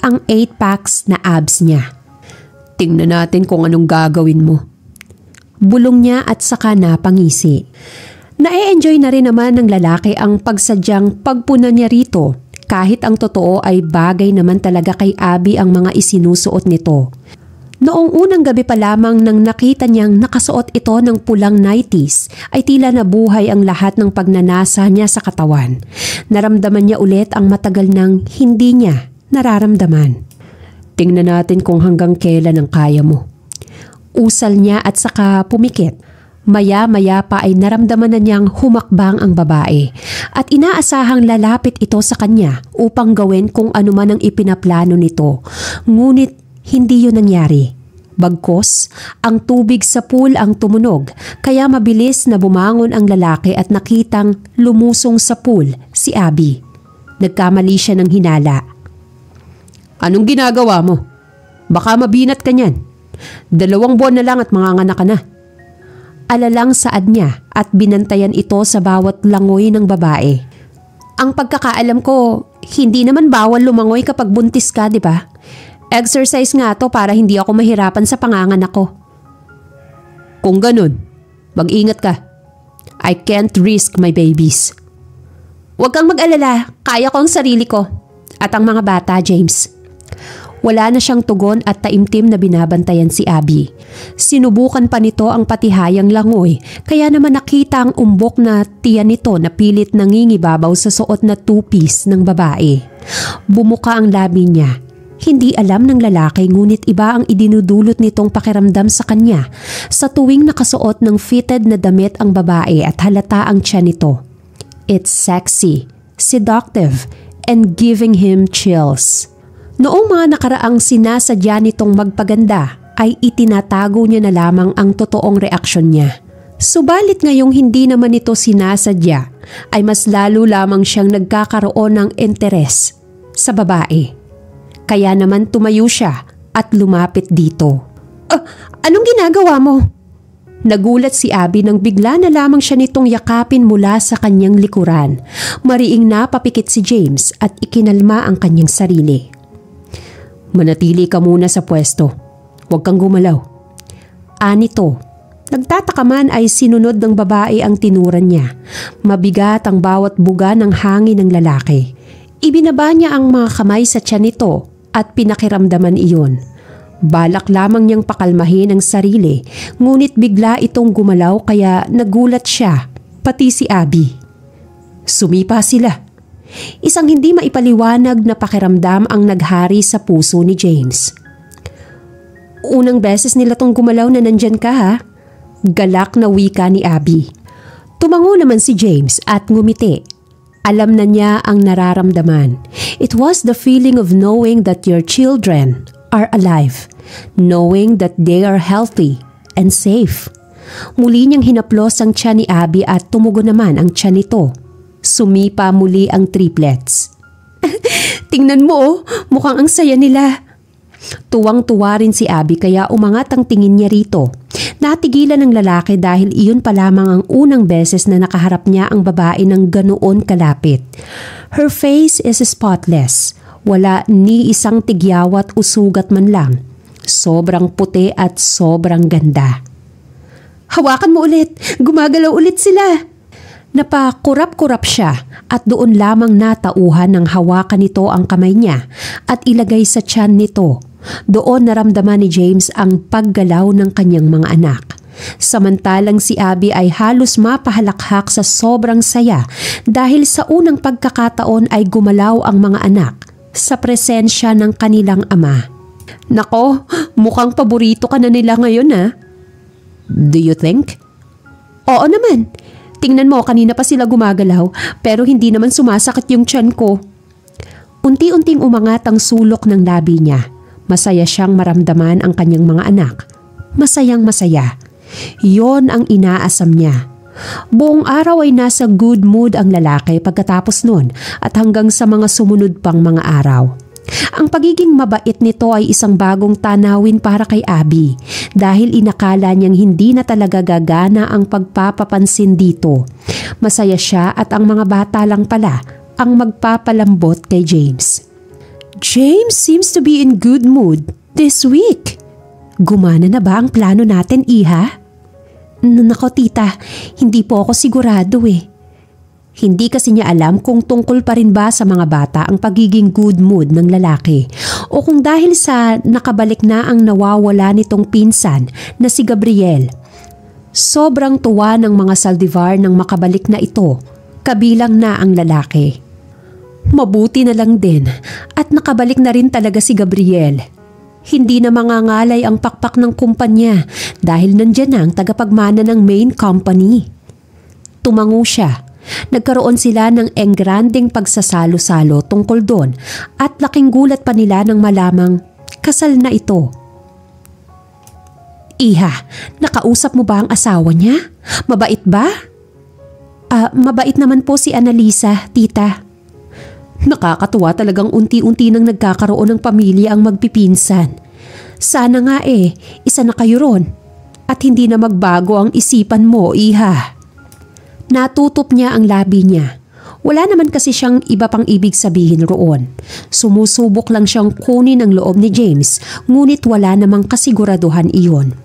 ang 8-packs na abs niya. Tingnan natin kung anong gagawin mo. Bulong niya at saka napangisi. Na-enjoy na rin naman ng lalaki ang pagsadyang pagpuna niya rito kahit ang totoo ay bagay naman talaga kay Abby ang mga isinusuot nito. Noong unang gabi pa lamang nang nakita niyang nakasuot ito ng pulang nighties ay tila nabuhay ang lahat ng pagnanasa niya sa katawan. Naramdaman niya ulit ang matagal nang hindi niya nararamdaman. Tingnan natin kung hanggang kailan ang kaya mo. Usal niya at saka pumikit. Maya-maya pa ay naramdaman na niyang humakbang ang babae at inaasahang lalapit ito sa kanya upang gawin kung ano man ang ipinaplano nito. Ngunit hindi yun nangyari. Bagkos, ang tubig sa pool ang tumunog kaya mabilis na bumangon ang lalaki at nakitang lumusong sa pool si Abby. Nagkamali siya ng hinala. Anong ginagawa mo? Baka mabinat ka niyan. 2 buwan na lang at manganganak ka na. Alalang saad niya at binantayan ito sa bawat langoy ng babae. Ang pagkakaalam ko, hindi naman bawal lumangoy kapag buntis ka, di ba? Exercise nga to para hindi ako mahirapan sa panganganak ko. Kung ganun, mag-ingat ka. I can't risk my babies. Huwag kang mag-alala, kaya ko ang sarili ko. At ang mga bata, James. Wala na siyang tugon at taimtim na binabantayan si Abby. Sinubukan pa nito ang patihayang langoy kaya naman nakita ang umbok na tiyan nito na pilit nangingibabaw sa suot na two-piece ng babae. Bumuka ang labi niya. Hindi alam ng lalaki ngunit iba ang idinudulot nitong pakiramdam sa kanya sa tuwing nakasuot ng fitted na damit ang babae at halata ang tiyan nito. It's sexy, seductive, and giving him chills. Noong mga nakaraang sinasadya nitong magpaganda ay itinatago niya na lamang ang totoong reaksyon niya. Subalit ngayong hindi naman ito sinasadya ay mas lalo lamang siyang nagkakaroon ng interes sa babae. Kaya naman tumayo siya at lumapit dito. Anong ginagawa mo? Nagulat si Abby nang bigla na lamang siya nitong yakapin mula sa kanyang likuran. Mariing napapikit si James at ikinalma ang kanyang sarili. Manatili ka muna sa pwesto. Huwag kang gumalaw. Anito. Nagtataka man ay sinunod ng babae ang tinuran niya. Mabigat ang bawat buga ng hangin ng lalaki. Ibinaba niya ang mga kamay sa tiyan nito at pinakiramdaman iyon. Balak lamang niyang pakalmahin ang sarili, ngunit bigla itong gumalaw kaya nagulat siya, pati si Abby. Sumipa sila. Isang hindi maipaliwanag na pakiramdam ang naghari sa puso ni James. Unang beses nila tong gumalaw na nandyan ka ha? Galak na wika ni Abby. Tumango naman si James at ngumiti. Alam na niya ang nararamdaman. It was the feeling of knowing that your children are alive. Knowing that they are healthy and safe. Muli niyang hinaplos ang tiyan ni Abby at tumugo naman ang tiyan nito. Sumipa muli ang triplets. Tingnan mo oh, mukhang ang saya nila. Tuwang-tuwa rin si Abby kaya umangat ang tingin niya rito. Natigilan ng lalaki dahil iyon pa lamang ang unang beses na nakaharap niya ang babae ng ganoon kalapit. Her face is spotless. Wala ni isang tigyawat o sugat man lang. Sobrang puti at sobrang ganda. Hawakan mo ulit! Gumagalaw ulit sila! Napakurap-kurap siya at doon lamang natauhan ng hawakan nito ang kamay niya at ilagay sa tiyan nito. Doon naramdaman ni James ang paggalaw ng kanyang mga anak. Samantalang si Abby ay halos mapahalakhak sa sobrang saya dahil sa unang pagkakataon ay gumalaw ang mga anak sa presensya ng kanilang ama. Nako, mukhang paborito ka na nila ngayon ha? Do you think? Oo naman. Tingnan mo, kanina pa sila gumagalaw pero hindi naman sumasakit yung tiyan ko. Unti-unting umangat ang sulok ng labi niya. Masaya siyang maramdaman ang kanyang mga anak. Masayang masaya. Yon ang inaasam niya. Buong araw ay nasa good mood ang lalaki pagkatapos nun at hanggang sa mga sumunod pang mga araw. Ang pagiging mabait nito ay isang bagong tanawin para kay Abby dahil inakala niyang hindi na talaga gagana ang pagpapapansin dito. Masaya siya at ang mga bata lang pala ang magpapalambot kay James. James seems to be in good mood this week. Gumana na ba ang plano natin, Iha? Nako tita, hindi po ako sigurado eh. Hindi kasi niya alam kung tungkol pa rin ba sa mga bata ang pagiging good mood ng lalaki o kung dahil sa nakabalik na ang nawawala nitong pinsan na si Gabriel. Sobrang tuwa ng mga Saldivar nang makabalik na ito, kabilang na ang lalaki. Mabuti na lang din at nakabalik na rin talaga si Gabriel. Hindi na mangangalay ang pakpak ng kumpanya dahil nandyan na ang tagapagmana ng main company. Tumango siya. Nagkaroon sila ng engranding pagsasalo-salo tungkol doon at laking gulat pa nila nang malamang kasal na ito. Iha, nakausap mo ba ang asawa niya? Mabait ba? Mabait naman po si Annalisa, tita. Nakakatuwa talagang unti-unti nang nagkakaroon ng pamilya ang magpipinsan. Sana nga isa na kayo ron at hindi na magbago ang isipan mo, Iha. Natutop niya ang labi niya. Wala naman kasi siyang iba pang ibig sabihin roon. Sumusubok lang siyang kunin ang loob ni James, ngunit wala namang kasiguraduhan iyon.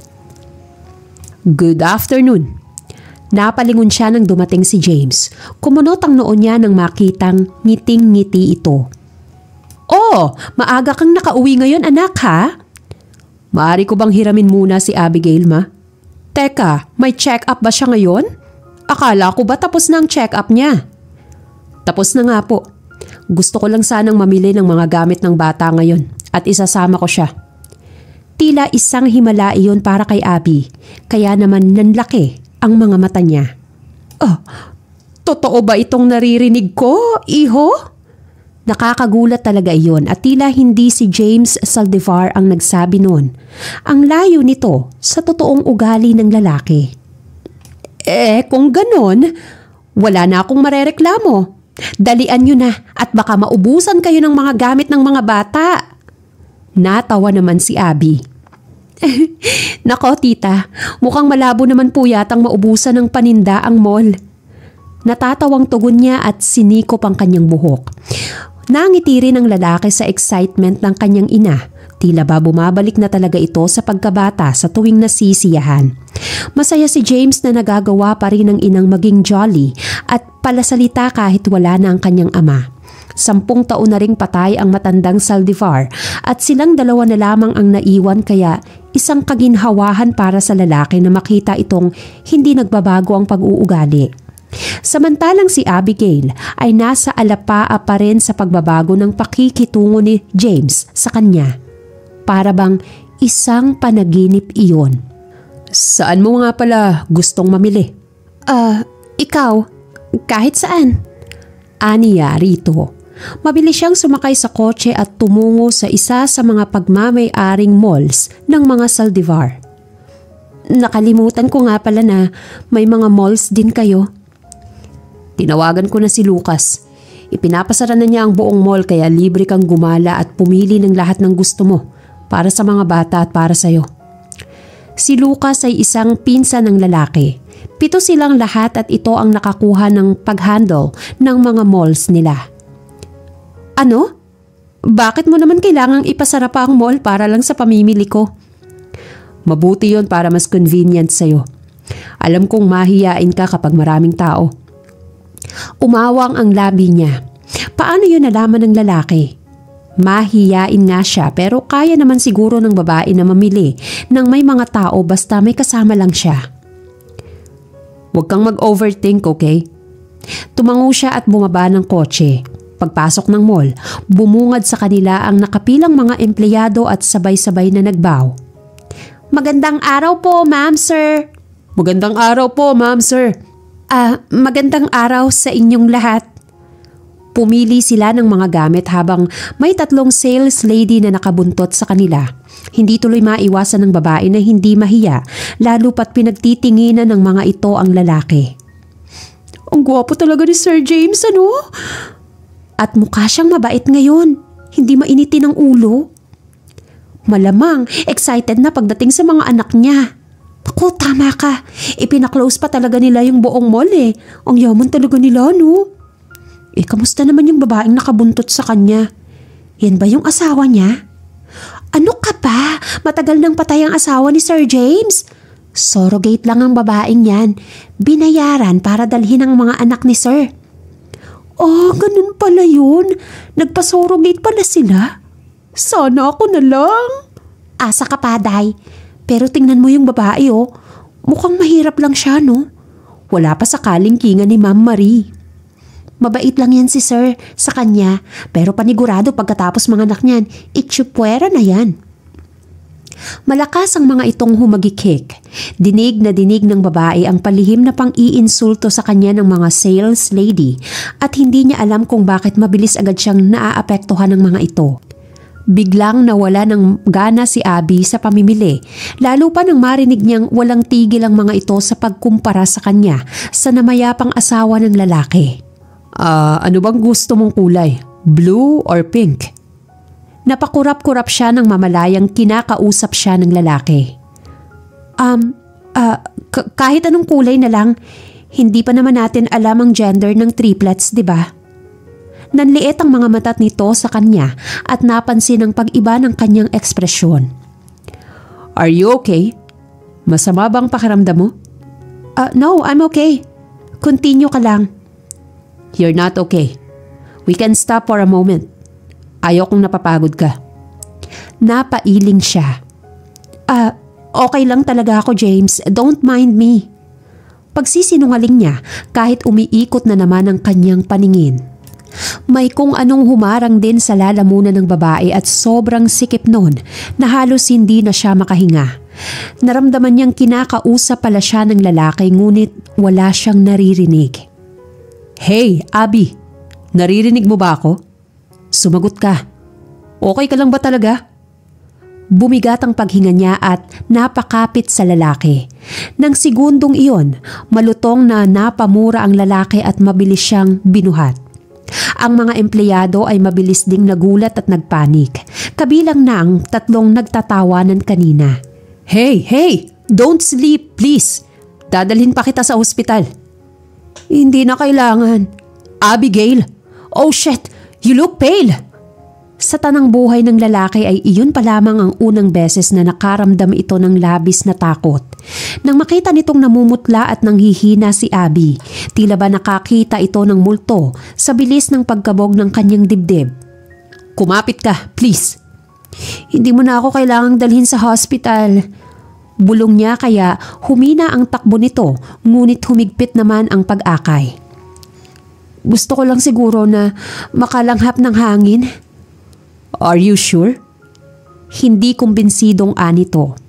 Good afternoon. Napalingon siya nang dumating si James. Kumunot ang noo niya nang makitang ngiting-ngiti ito. Oh, maaga kang nakauwi ngayon anak ha? Maaari ko bang hiramin muna si Abigail ma? Teka, may check-up ba siya ngayon? Akala ko ba tapos na ang check-up niya? Tapos na nga po. Gusto ko lang sanang mamili ng mga gamit ng bata ngayon at isasama ko siya. Tila isang himala iyon para kay Abby, kaya naman nanlaki ang mga mata niya. Oh, totoo ba itong naririnig ko, iho? Nakakagulat talaga iyon at tila hindi si James Saldivar ang nagsabi noon. Ang layo nito sa totoong ugali ng lalaki. Kung ganon, wala na akong marereklamo. Dalian nyo na at baka maubusan kayo ng mga gamit ng mga bata. Natawa naman si Abby. Nako tita, mukhang malabo naman po yatang maubusan ng paninda ang mall. Natatawang tugon niya at sinikop ang kanyang buhok. Nangiti rin ang lalaki sa excitement ng kanyang ina. Tila ba bumabalik na talaga ito sa pagkabata sa tuwing nasisiyahan. Masaya si James na nagagawa pa rin ng inang maging jolly at palasalita kahit wala na ang kanyang ama. 10 taon na ring patay ang matandang Saldivar at silang dalawa na lamang ang naiwan kaya isang kaginhawahan para sa lalaki na makita itong hindi nagbabago ang pag-uugali. Samantalang si Abigail ay nasa alapaa pa rin sa pagbabago ng pakikitungo ni James sa kanya. Para bang isang panaginip iyon. Saan mo nga pala gustong mamili? Ikaw, kahit saan. Aniya rito. Mabilis siyang sumakay sa kotse at tumungo sa isa sa mga pagmamay-aring malls ng mga Saldivar. Nakalimutan ko nga pala na may mga malls din kayo. Tinawagan ko na si Lucas. Ipinapasara na niya ang buong mall kaya libre kang gumala at pumili ng lahat ng gusto mo para sa mga bata at para sa'yo. Si Lucas ay isang pinsan ng lalaki. 7 silang lahat at ito ang nakakuha ng pag-handle ng mga malls nila. Ano? Bakit mo naman kailangang ipasara pa ang mall para lang sa pamimili ko? Mabuti yon para mas convenient sa'yo. Alam kong mahiyain ka kapag maraming tao. Umawang ang labi niya. Paano yun nalaman ng lalaki? Mahiyain nga siya pero kaya naman siguro ng babae na mamili ng may mga tao basta may kasama lang siya. Huwag kang mag-overthink, okay? Tumango siya at bumaba ng kotse. Pagpasok ng mall, bumungad sa kanila ang nakapilang mga empleyado at sabay-sabay na nagbow. Magandang araw po, ma'am, sir. Magandang araw po, ma'am, sir. Magandang araw sa inyong lahat. Pumili sila ng mga gamit habang may 3 sales lady na nakabuntot sa kanila. Hindi tuloy maiwasan ng babae na hindi mahiya, lalo pat pinagtitinginan ng mga ito ang lalaki. Ang gwapo talaga ni Sir James, ano? At mukha siyang mabait ngayon, hindi mainitin ang ulo. Malamang excited na pagdating sa mga anak niya. Ako, tama ka. Ipinaklose pa talaga nila yung buong mall eh. Ang yaman talaga nila, no? Kamusta naman yung babaeng nakabuntot sa kanya?
Yan ba yung asawa niya? Ano ka ba? Matagal nang patay ang asawa ni Sir James. Surrogate lang ang babaeng yan. Binayaran para dalhin ang mga anak ni Sir. Oh, ganun pala yun. Nagpa-surrogate pala sila. Sana ako na lang. Asa ka pa, Day. Pero tingnan mo yung babae, oh. Mukhang mahirap lang siya, no? Wala pa sa kalingkingan ni Ma'am Marie. Mabait lang yan si Sir sa kanya, pero panigurado pagkatapos mga anak niyan, itsupwera na yan. Malakas ang mga itong humagikik. Dinig na dinig ng babae ang palihim na pang-iinsulto sa kanya ng mga sales lady at hindi niya alam kung bakit mabilis agad siyang naaapektuhan ng mga ito. Biglang nawala ng gana si Abby sa pamimili, lalo pa nang marinig niyang walang tigil ang mga ito sa pagkumpara sa kanya sa namayapang asawa ng lalaki.
Ano bang gusto mong kulay? Blue or pink?
Napakurap-kurap siya ng mamalayang kinakausap siya ng lalaki. Kahit anong kulay na lang, hindi pa naman natin alam ang gender ng triplets, di ba? Nanliit ang mga mata nito sa kanya at napansin ang pag-iba ng kanyang ekspresyon.
Are you okay? Masama bang pakiramdam mo?
No, I'm okay. Continue ka lang.
You're not okay. We can stop for a moment. Ayokong napapagod ka.
Napailing siya. Okay lang talaga ako, James. Don't mind me. Pagsisinungaling niya kahit umiikot na naman ang kanyang paningin. May kung anong humarang din sa lalamunan ng babae at sobrang sikip nun na halos hindi na siya makahinga. Naramdaman niyang kinakausap pala siya ng lalaki ngunit wala siyang naririnig.
Hey, Abby, naririnig mo ba ako? Sumagot ka. Okay ka lang ba talaga?
Bumigat ang paghinga niya at napakapit sa lalaki. Nang segundong iyon, malutong na napamura ang lalaki at mabilis siyang binuhat. Ang mga empleyado ay mabilis ding nagulat at nagpanik. Kabilang na ang tatlong nagtatawanan kanina.
Hey! Don't sleep, please! Dadalhin pa kita sa ospital.
Hindi na kailangan.
Abigail! Oh shit! You look pale!
Sa tanang buhay ng lalaki ay iyon pa lamang ang unang beses na nakaramdam ito ng labis na takot. Nang makita nitong namumutla at nanghihina si Abby, tila ba nakakita ito ng multo sa bilis ng pagkabog ng kanyang dibdib.
Kumapit ka, please!
Hindi mo na ako kailangang dalhin sa hospital. Bulong niya kaya humina ang takbo nito ngunit humigpit naman ang pag-akay. Gusto ko lang siguro na makalanghap ng hangin.
Are you sure?
Hindi kumbinsidong anito.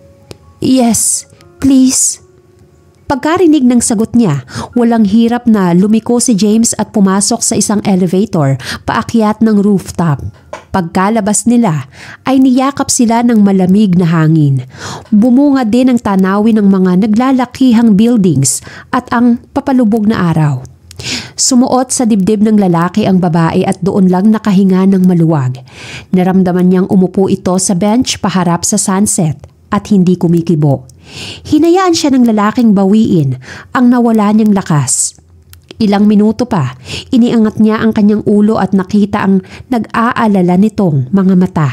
Yes, please. Pagkarinig ng sagot niya, walang hirap na lumiko si James at pumasok sa isang elevator paakyat ng rooftop. Pagkalabas nila ay niyakap sila ng malamig na hangin. Bumunga din ang tanawin ng mga naglalakihang buildings at ang papalubog na araw. Sumuot sa dibdib ng lalaki ang babae at doon lang nakahinga ng maluwag. Naramdaman niyang umupo ito sa bench paharap sa sunset at hindi kumikibo. Hinayaan siya ng lalaking bawiin ang nawala niyang lakas. Ilang minuto pa, iniangat niya ang kanyang ulo at nakita ang nag-aalala nitong mga mata.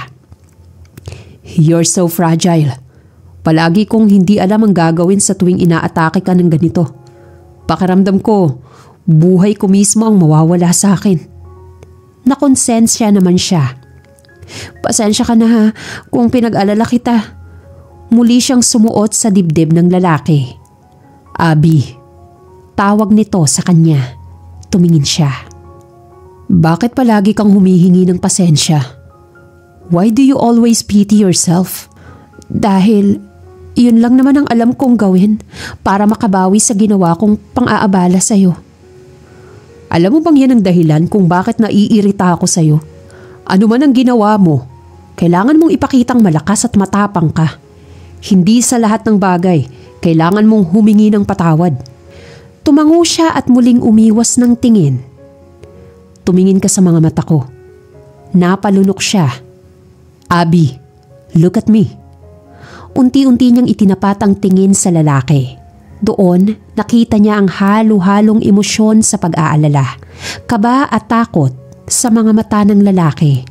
You're so fragile. Palagi kong hindi alam ang gagawin sa tuwing inaatake ka ng ganito. Pakiramdam ko, buhay ko mismo ang mawawala sa akin.
Nakonsensya naman siya. Pasensya ka na ha kung pinag-alala kita. Muli siyang sumuot sa dibdib ng lalaki.
Abby.
Tawag nito sa kanya. Tumingin siya.
Bakit palagi kang humihingi ng pasensya? Why do you always pity yourself?
Dahil yun lang naman ang alam kong gawin para makabawi sa ginawa kong pang-aabala sa'yo.
Alam mo bang yan ang dahilan kung bakit naiirita ako sa'yo? Ano man ang ginawa mo, kailangan mong ipakitang malakas at matapang ka. Hindi sa lahat ng bagay, kailangan mong humingi ng patawad.
Tumango siya at muling umiwas ng tingin. Tumingin ka sa mga mata ko. Napalunok siya.
Abby, look at me.
Unti-unti niyang itinapat ang tingin sa lalaki. Doon, nakita niya ang halo-halong emosyon sa pag-aalala, kaba at takot sa mga mata ng lalaki.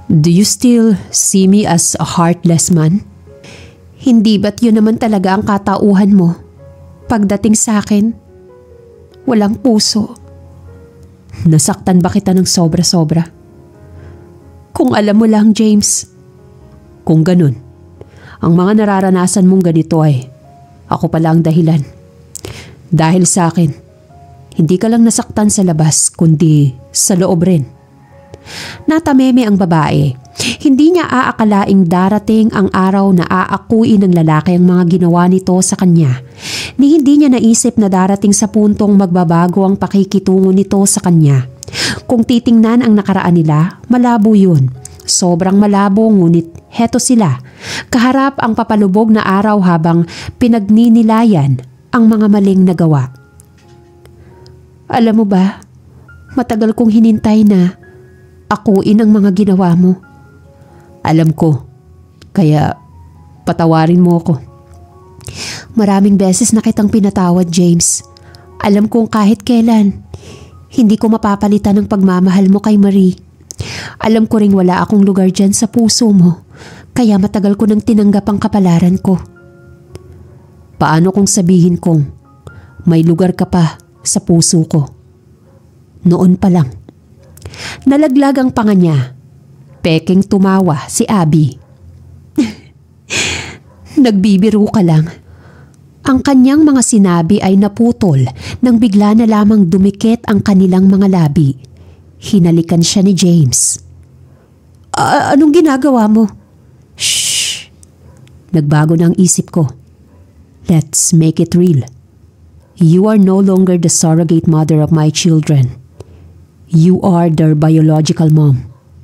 Do you still see me as a heartless man?
Hindi ba't yun naman talaga ang katauhan mo? Pagdating sa akin, walang puso.
Nasaktan ba kita ng sobra-sobra?
Kung alam mo lang, James.
Kung ganun, ang mga nararanasan mong ganito ay ako pala ang dahilan. Dahil sa akin, hindi ka lang nasaktan sa labas kundi sa loob rin.
Natameme ang babae. Hindi niya aakalaing darating ang araw na aakuin ng lalaki ang mga ginawa nito sa kanya. Ni hindi niya naisip na darating sa puntong magbabago ang pakikitungo nito sa kanya. Kung titingnan ang nakaraan nila, malabo yun. Sobrang malabo, ngunit heto sila. Kaharap ang papalubog na araw habang pinagninilayan ang mga maling nagawa. Alam mo ba, matagal kong hinintay na akuin ang mga ginawa mo.
Alam ko, kaya patawarin mo ako.
Maraming beses na kitang pinatawad, James. Alam kong kahit kailan, hindi ko mapapalitan ang pagmamahal mo kay Marie. Alam ko ring wala akong lugar dyan sa puso mo, kaya matagal ko nang tinanggap ang kapalaran ko.
Paano kung sabihin kong may lugar ka pa sa puso ko? Noon pa lang.
Nalaglag ang panga niya. Pekeng tumawa si Abby. Nagbibiro ka lang. Ang kanyang mga sinabi ay naputol nang bigla na lamang dumikit ang kanilang mga labi. Hinalikan siya ni James. Anong ginagawa mo?
Shh! Nagbago na ang isip ko. Let's make it real. You are no longer the surrogate mother of my children. You are their biological mom.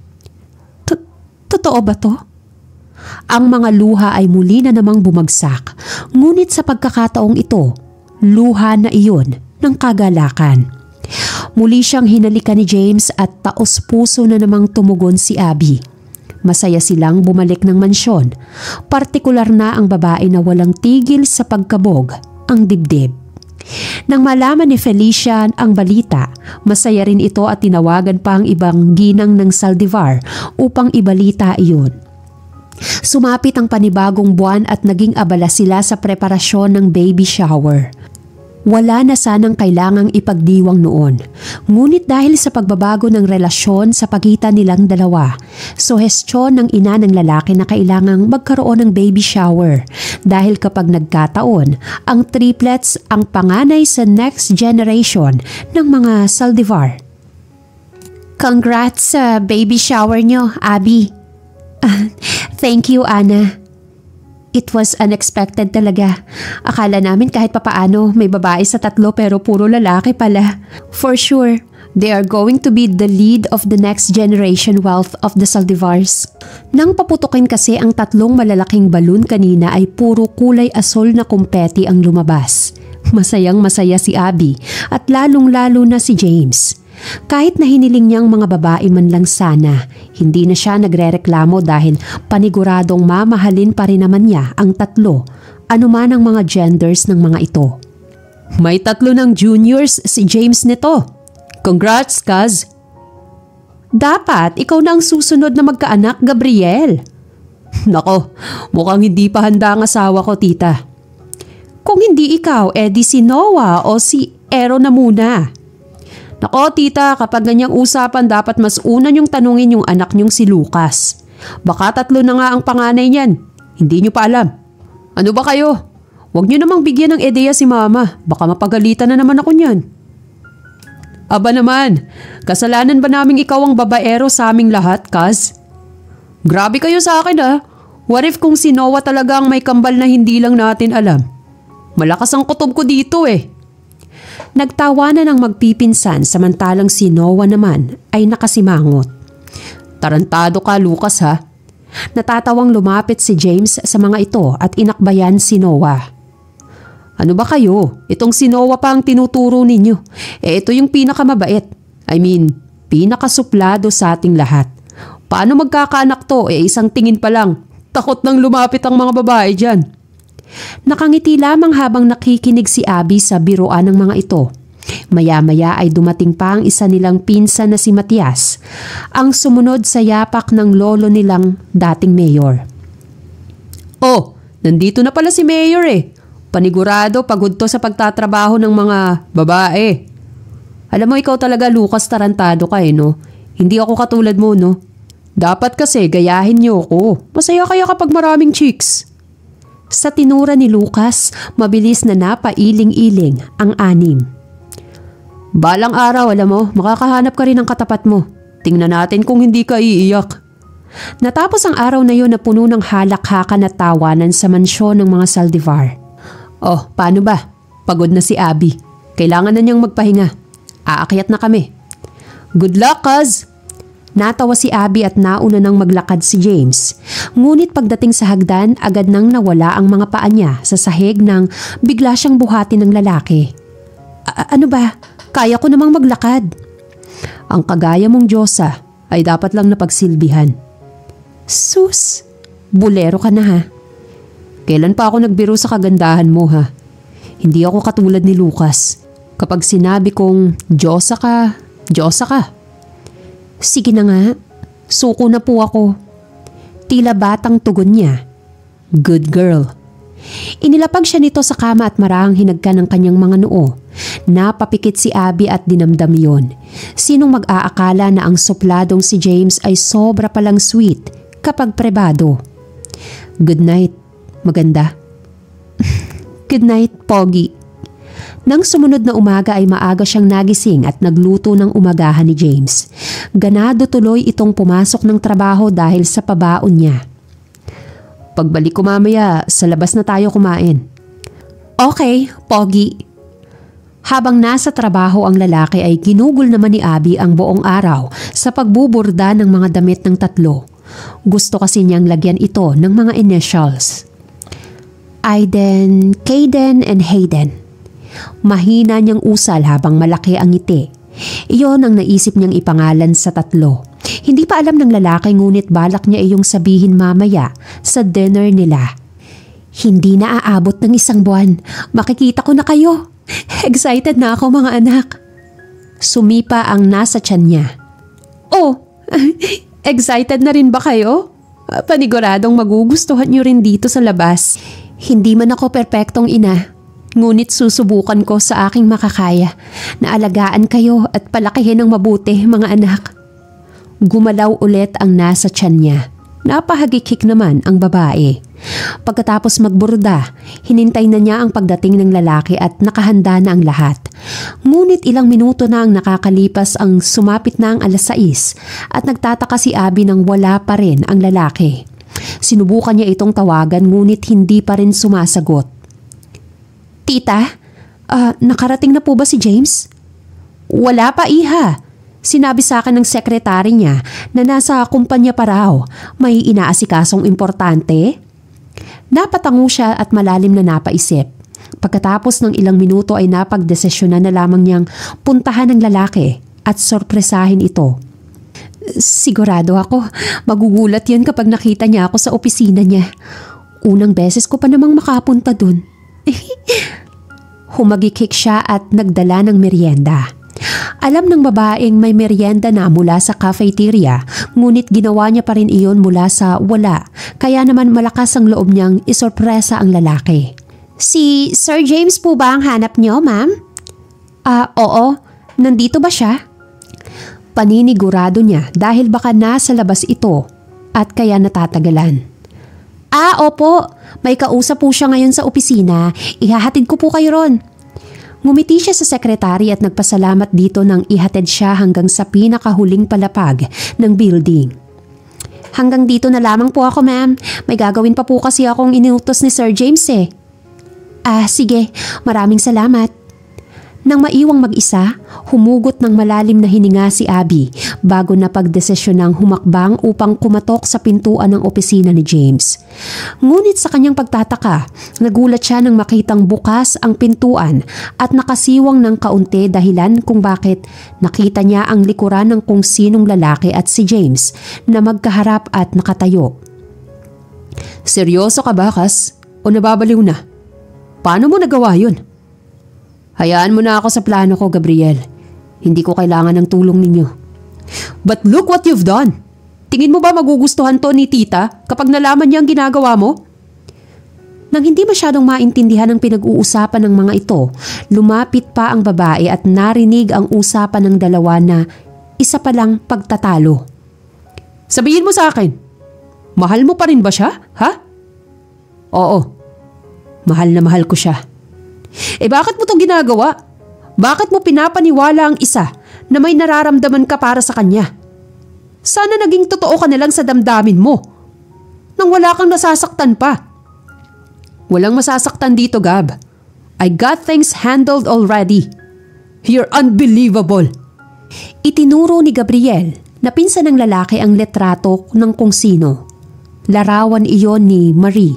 Totoo ba to? Ang mga luha ay muli na namang bumagsak, ngunit sa pagkakataong ito, luha na iyon ng kagalakan. Muli siyang hinalikan ni James at taos-puso na namang tumugon si Abby. Masaya silang bumalik ng mansyon, partikular na ang babae na walang tigil sa pagkabog ang dibdib. Nang malaman ni Felicia ang balita, masaya rin ito at tinawagan pa ang ibang ginang ng Saldivar upang ibalita iyon. Sumapit ang panibagong buwan at naging abala sila sa preparasyon ng baby shower. Wala na sanang kailangang ipagdiwang noon, ngunit dahil sa pagbabago ng relasyon sa pagitan nilang dalawa, suhestyon ng ina ng lalaki na kailangang magkaroon ng baby shower dahil kapag nagkataon, ang triplets ang panganay sa next generation ng mga Saldivar. Congrats sa baby shower nyo, Abby. Thank you, Anna. It was unexpected talaga. Akala namin kahit papaano may babae sa 3 pero puro lalaki pala. For sure, they are going to be the lead of the next generation wealth of the Saldivars. Nang paputukin kasi ang 3 malalaking balon kanina ay puro kulay asol na kumpeti ang lumabas. Masayang masaya si Abby at lalong-lalo na si James. Kahit na hiniling niyang mga babae man lang sana, hindi na siya nagrereklamo dahil paniguradong mamahalin pa rin naman niya ang 3, anuman ang mga genders ng mga ito.
May 3 ng juniors si James nito. Congrats, Kaz!
Dapat ikaw na ang susunod na magkaanak, Gabriel.
Nako, mukhang hindi pa handa ang asawa ko, tita.
Kung hindi ikaw, edi si Noah o si Ero na muna.
Nako tita, kapag ganyang usapan dapat mas una niyong tanungin yung anak niyong si Lucas. Baka 3 na nga ang panganay niyan. Hindi niyo pa alam. Ano ba kayo? Huwag niyo namang bigyan ng ideya si mama. Baka mapagalitan na naman ako niyan. Aba naman, kasalanan ba naming ikaw ang babaero sa aming lahat, Kaz? Grabe kayo sa akin ah. What if kung si Noah talaga ang may kambal na hindi lang natin alam? Malakas ang kutob ko dito eh.
Nagtawanan ng magpipinsan samantalang si Noah naman ay nakasimangot.
Tarantado ka, Lucas ha?
Natatawang lumapit si James sa mga ito at inakbayan si Noah.
Ano ba kayo? Itong si Noah pa ang tinuturo ninyo. Ito yung pinakamabait. I mean, pinakasuplado sa ating lahat. Paano magkakaanak to? Isang tingin pa lang. Takot nang lumapit ang mga babae dyan.
Nakangiti lamang habang nakikinig si Abby sa biruan ng mga ito. Maya-maya ay dumating pa ang isa nilang pinsan na si Matias, ang sumunod sa yapak ng lolo nilang dating mayor.
Oh, nandito na pala si Mayor eh. Panigurado pagod to sa pagtatrabaho ng mga babae. Alam mo, ikaw talaga, Lucas, tarantado ka no? Hindi ako katulad mo, no? Dapat kasi gayahin niyo ako. Masaya kaya kapag maraming chicks.
Sa tinura ni Lucas, mabilis na napailing-iling ang anim.
Balang araw, alam mo, makakahanap ka rin ng katapat mo. Tingnan natin kung hindi ka iiyak.
Natapos ang araw na yon na puno ng halakhakan at tawanan sa mansyon ng mga Saldivar.
Oh, paano ba? Pagod na si Abby. Kailangan na niyang magpahinga. Aakyat na kami. Good luck, cuz!
Natawa si Abby at nauna nang maglakad si James. Ngunit pagdating sa hagdan, agad nang nawala ang mga paa niya sa sahig nang bigla siyang buhati ng lalaki. Ano ba? Kaya ko namang maglakad.
Ang kagaya mong Diyosa ay dapat lang napagsilbihan.
Sus, bulero ka na ha.
Kailan pa ako nagbiro sa kagandahan mo ha? Hindi ako katulad ni Lucas. Kapag sinabi kong Diyosa ka, Diyosa ka.
Sige na nga, suko na po ako. Tila batang tugon niya.
Good girl.
Inilapag siya nito sa kama at marahang hinagka ng kanyang mga noo. Napapikit si Abby at dinamdam yon. Sinong mag-aakala na ang supladong si James ay sobra palang sweet kapag prebado.
Good night, maganda.
Good night, Pogi. Nang sumunod na umaga ay maaga siyang nagising at nagluto ng umagahan ni James. Ganado tuloy itong pumasok ng trabaho dahil sa pabaon niya.
Pagbalik ko mamaya, sa labas na tayo kumain.
Okay, Pogi. Habang nasa trabaho ang lalaki ay ginugol naman ni Abby ang buong araw sa pagbuburda ng mga damit ng tatlo. Gusto kasi niyang lagyan ito ng mga initials. Aiden, Caden, and Hayden. Mahina niyang usal habang malaki ang ngiti. Iyon ang naisip niyang ipangalan sa tatlo. Hindi pa alam ng lalaki ngunit balak niya iyong sabihin mamaya sa dinner nila. Hindi na aabot ng 1 buwan. Makikita ko na kayo. Excited na ako mga anak. Sumipa ang nasa tiyan niya. Oh, excited na rin ba kayo? Paniguradong magugustuhan niyo rin dito sa labas. Hindi man ako perpektong ina. Ngunit susubukan ko sa aking makakaya na alagaan kayo at palakihin ng mabuti mga anak. Gumalaw ulit ang nasa tiyan niya. Napahagikik naman ang babae. Pagkatapos magburda, hinintay na niya ang pagdating ng lalaki at nakahanda na ang lahat. Ngunit ilang minuto na ang nakakalipas ang sumapit na ang 6:00 at nagtataka si Abby nang wala pa rin ang lalaki. Sinubukan niya itong tawagan ngunit hindi pa rin sumasagot. Tita, nakarating na po ba si James? Wala pa, iha. Sinabi sa akin ng sekretary niya na nasa kumpanya pa raw. May inaasikasong importante. Napatango siya at malalim na napaisip. Pagkatapos ng ilang minuto ay napagdesisyonan na lamang niyang puntahan ng lalaki at sorpresahin ito. Sigurado ako, magugulat yan kapag nakita niya ako sa opisina niya. Unang beses ko pa namang makapunta dun. Humagikik siya at nagdala ng merienda. Alam ng babaeng may merienda na mula sa cafeteria, ngunit ginawa niya pa rin iyon mula sa wala, kaya naman malakas ang loob niyang isorpresa ang lalaki. Si Sir James po ba ang hanap niyo, ma'am? Oo. Nandito ba siya? Paninigurado niya dahil baka nasa labas ito at kaya natatagalan. Opo. May kausap po siya ngayon sa opisina. Ihahatid ko po kayo ron. Ngumiti siya sa sekretary at nagpasalamat dito nang ihatid siya hanggang sa pinakahuling palapag ng building. Hanggang dito na lamang po ako, ma'am. May gagawin pa po kasi akong inutos ni Sir James eh. Sige. Maraming salamat. Nang maiwang mag-isa, humugot ng malalim na hininga si Abby bago napagdesisyonang humakbang upang kumatok sa pintuan ng opisina ni James. Ngunit sa kanyang pagtataka, nagulat siya nang makitang bukas ang pintuan at nakasiwang ng kaunti dahilan kung bakit nakita niya ang likuran ng kung sinong lalaki at si James na magkaharap at nakatayo.
Seryoso ka ba, Kas? O nababaliw na? Paano mo nagawa yun? Hayaan mo na ako sa plano ko, Gabriel. Hindi ko kailangan ng tulong ninyo. But look what you've done. Tingin mo ba magugustuhan to ni tita kapag nalaman niya ang ginagawa mo? Nang hindi masyadong maintindihan ang pinag-uusapan ng mga ito, lumapit pa ang babae at narinig ang usapan ng dalawa na isa palang pagtatalo. Sabihin mo sa akin, mahal mo pa rin ba siya, ha? Oo, mahal na mahal ko siya. Bakit mo to ginagawa? Bakit mo pinapaniwala ang isa na may nararamdaman ka para sa kanya? Sana naging totoo ka na lang sa damdamin mo nang wala kang nasasaktan pa. Walang masasaktan dito, Gab. I got things handled already. You're unbelievable. Itinuro ni Gabriel na pinsan ng lalaki ang letrato ng kung sino. Larawan iyon ni Marie.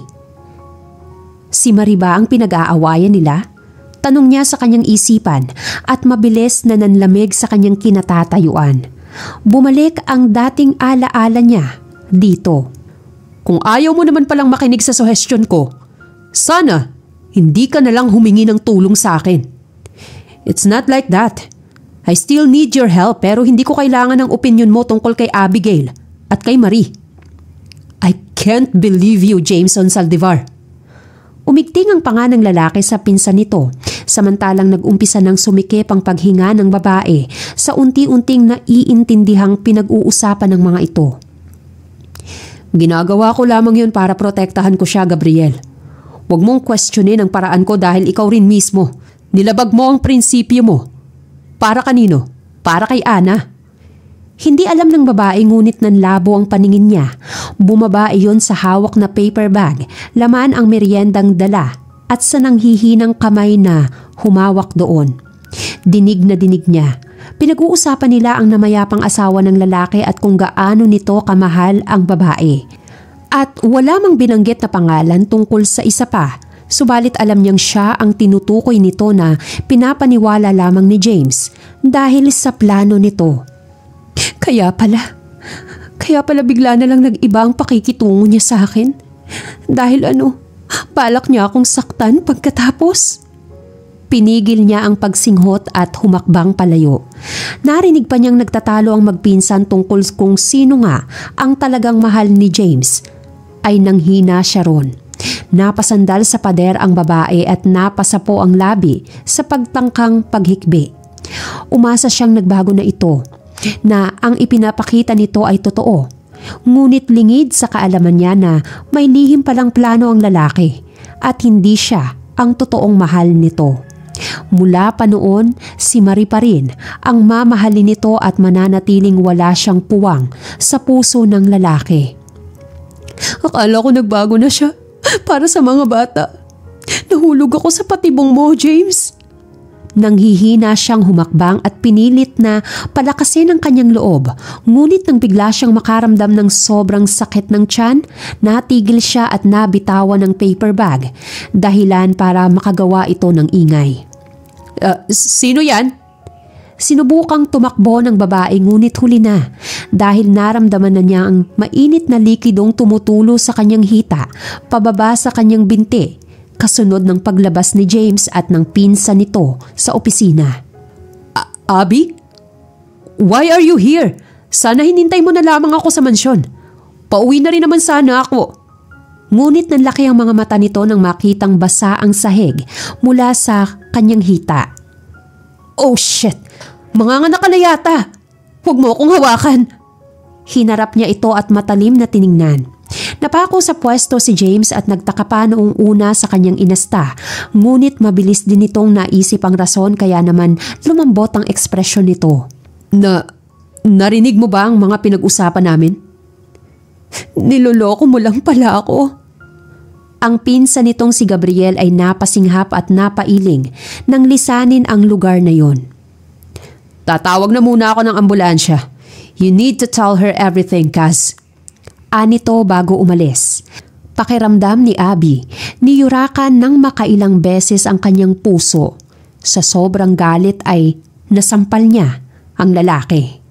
Si Marie ba ang pinag-aawayan nila? Tanong niya sa kanyang isipan at mabilis na nanlamig sa kanyang kinatatayuan. Bumalik ang dating alaala niya dito. Kung ayaw mo naman palang makinig sa suhestyon ko, sana hindi ka na lang humingi ng tulong sa akin. It's not like that. I still need your help pero hindi ko kailangan ng opinion mo tungkol kay Abigail at kay Marie. I can't believe you, Jameson Saldivar. Umigting ang panga ng lalaki sa pinsan nito samantalang nag-umpisa ng sumikip ang paghinga ng babae sa unti-unting naiintindihang pinag-uusapan ng mga ito. Ginagawa ko lamang yun para protektahan ko siya, Gabriel. Huwag mong questionin ang paraan ko dahil ikaw rin mismo. Nilabag mo ang prinsipyo mo. Para kanino? Para kay Ana. Hindi alam ng babae ngunit nanlabo ang paningin niya. Bumaba iyon sa hawak na paper bag, laman ang meriendang dala at sa nanghihinang kamay na humawak doon. Dinig na dinig niya. Pinag-uusapan nila ang namayapang asawa ng lalaki at kung gaano nito kamahal ang babae. At wala mang binanggit na pangalan tungkol sa isa pa, subalit alam niyang siya ang tinutukoy nito na pinapaniwala lamang ni James dahil sa plano nito. Kaya pala bigla na lang nag-iba ang pakikitungo niya sa akin. Dahil balak niya akong saktan pagkatapos. Pinigil niya ang pagsinghot at humakbang palayo. Narinig pa niyang nagtatalo ang magpinsan tungkol kung sino nga ang talagang mahal ni James. Ay nanghina siya ron. Napasandal sa pader ang babae at napasapo ang labi sa pagtangkang paghikbi. Umasa siyang nagbago na ito, na ang ipinapakita nito ay totoo. Ngunit lingid sa kaalaman niya na may lihim palang plano ang lalaki at hindi siya ang totoong mahal nito. Mula pa noon, si Marie pa rin ang mamahalin nito at mananatiling wala siyang puwang sa puso ng lalaki. Akala ko nagbago na siya para sa mga bata. Nahulog ako sa patibong mo, James. Nanghihina siyang humakbang at pinilit na palakasin ang kanyang loob. Ngunit nang bigla siyang makaramdam ng sobrang sakit ng tiyan, natigil siya at nabitawan ng paper bag. Dahilan para makagawa ito ng ingay. Sino yan? Sinubukang tumakbo ng babae ngunit huli na dahil naramdaman na niya ang mainit na likidong tumutulo sa kanyang hita pababa sa kanyang binti kasunod ng paglabas ni James at ng pinsan nito sa opisina. Abby? Why are you here? Sana hinintay mo na lamang ako sa mansyon. Pauwi na rin naman sana ako. Ngunit nanlaki ang mga mata nito nang makitang basa ang sahig mula sa kanyang hita. Oh shit! Manganganak ka na yata! Huwag mo akong hawakan! Hinarap niya ito at matalim na tiningnan. Napako sa pwesto si James at nagtaka pa noong una sa kanyang inasta. Ngunit mabilis din itong naisip ang rason kaya naman lumambot ang ekspresyon nito. Narinig mo ba ang mga pinag-usapan namin? Niloloko mo lang pala ako. Ang pinsan nitong si Gabriel ay napasinghap at napailing nang lisanin ang lugar na yon. Tatawag na muna ako ng ambulansya. You need to tell her everything, Kaz. Anito bago umalis. Pakiramdam ni Abby, niyurakan ng makailang beses ang kanyang puso. Sa sobrang galit ay nasampal niya ang lalaki.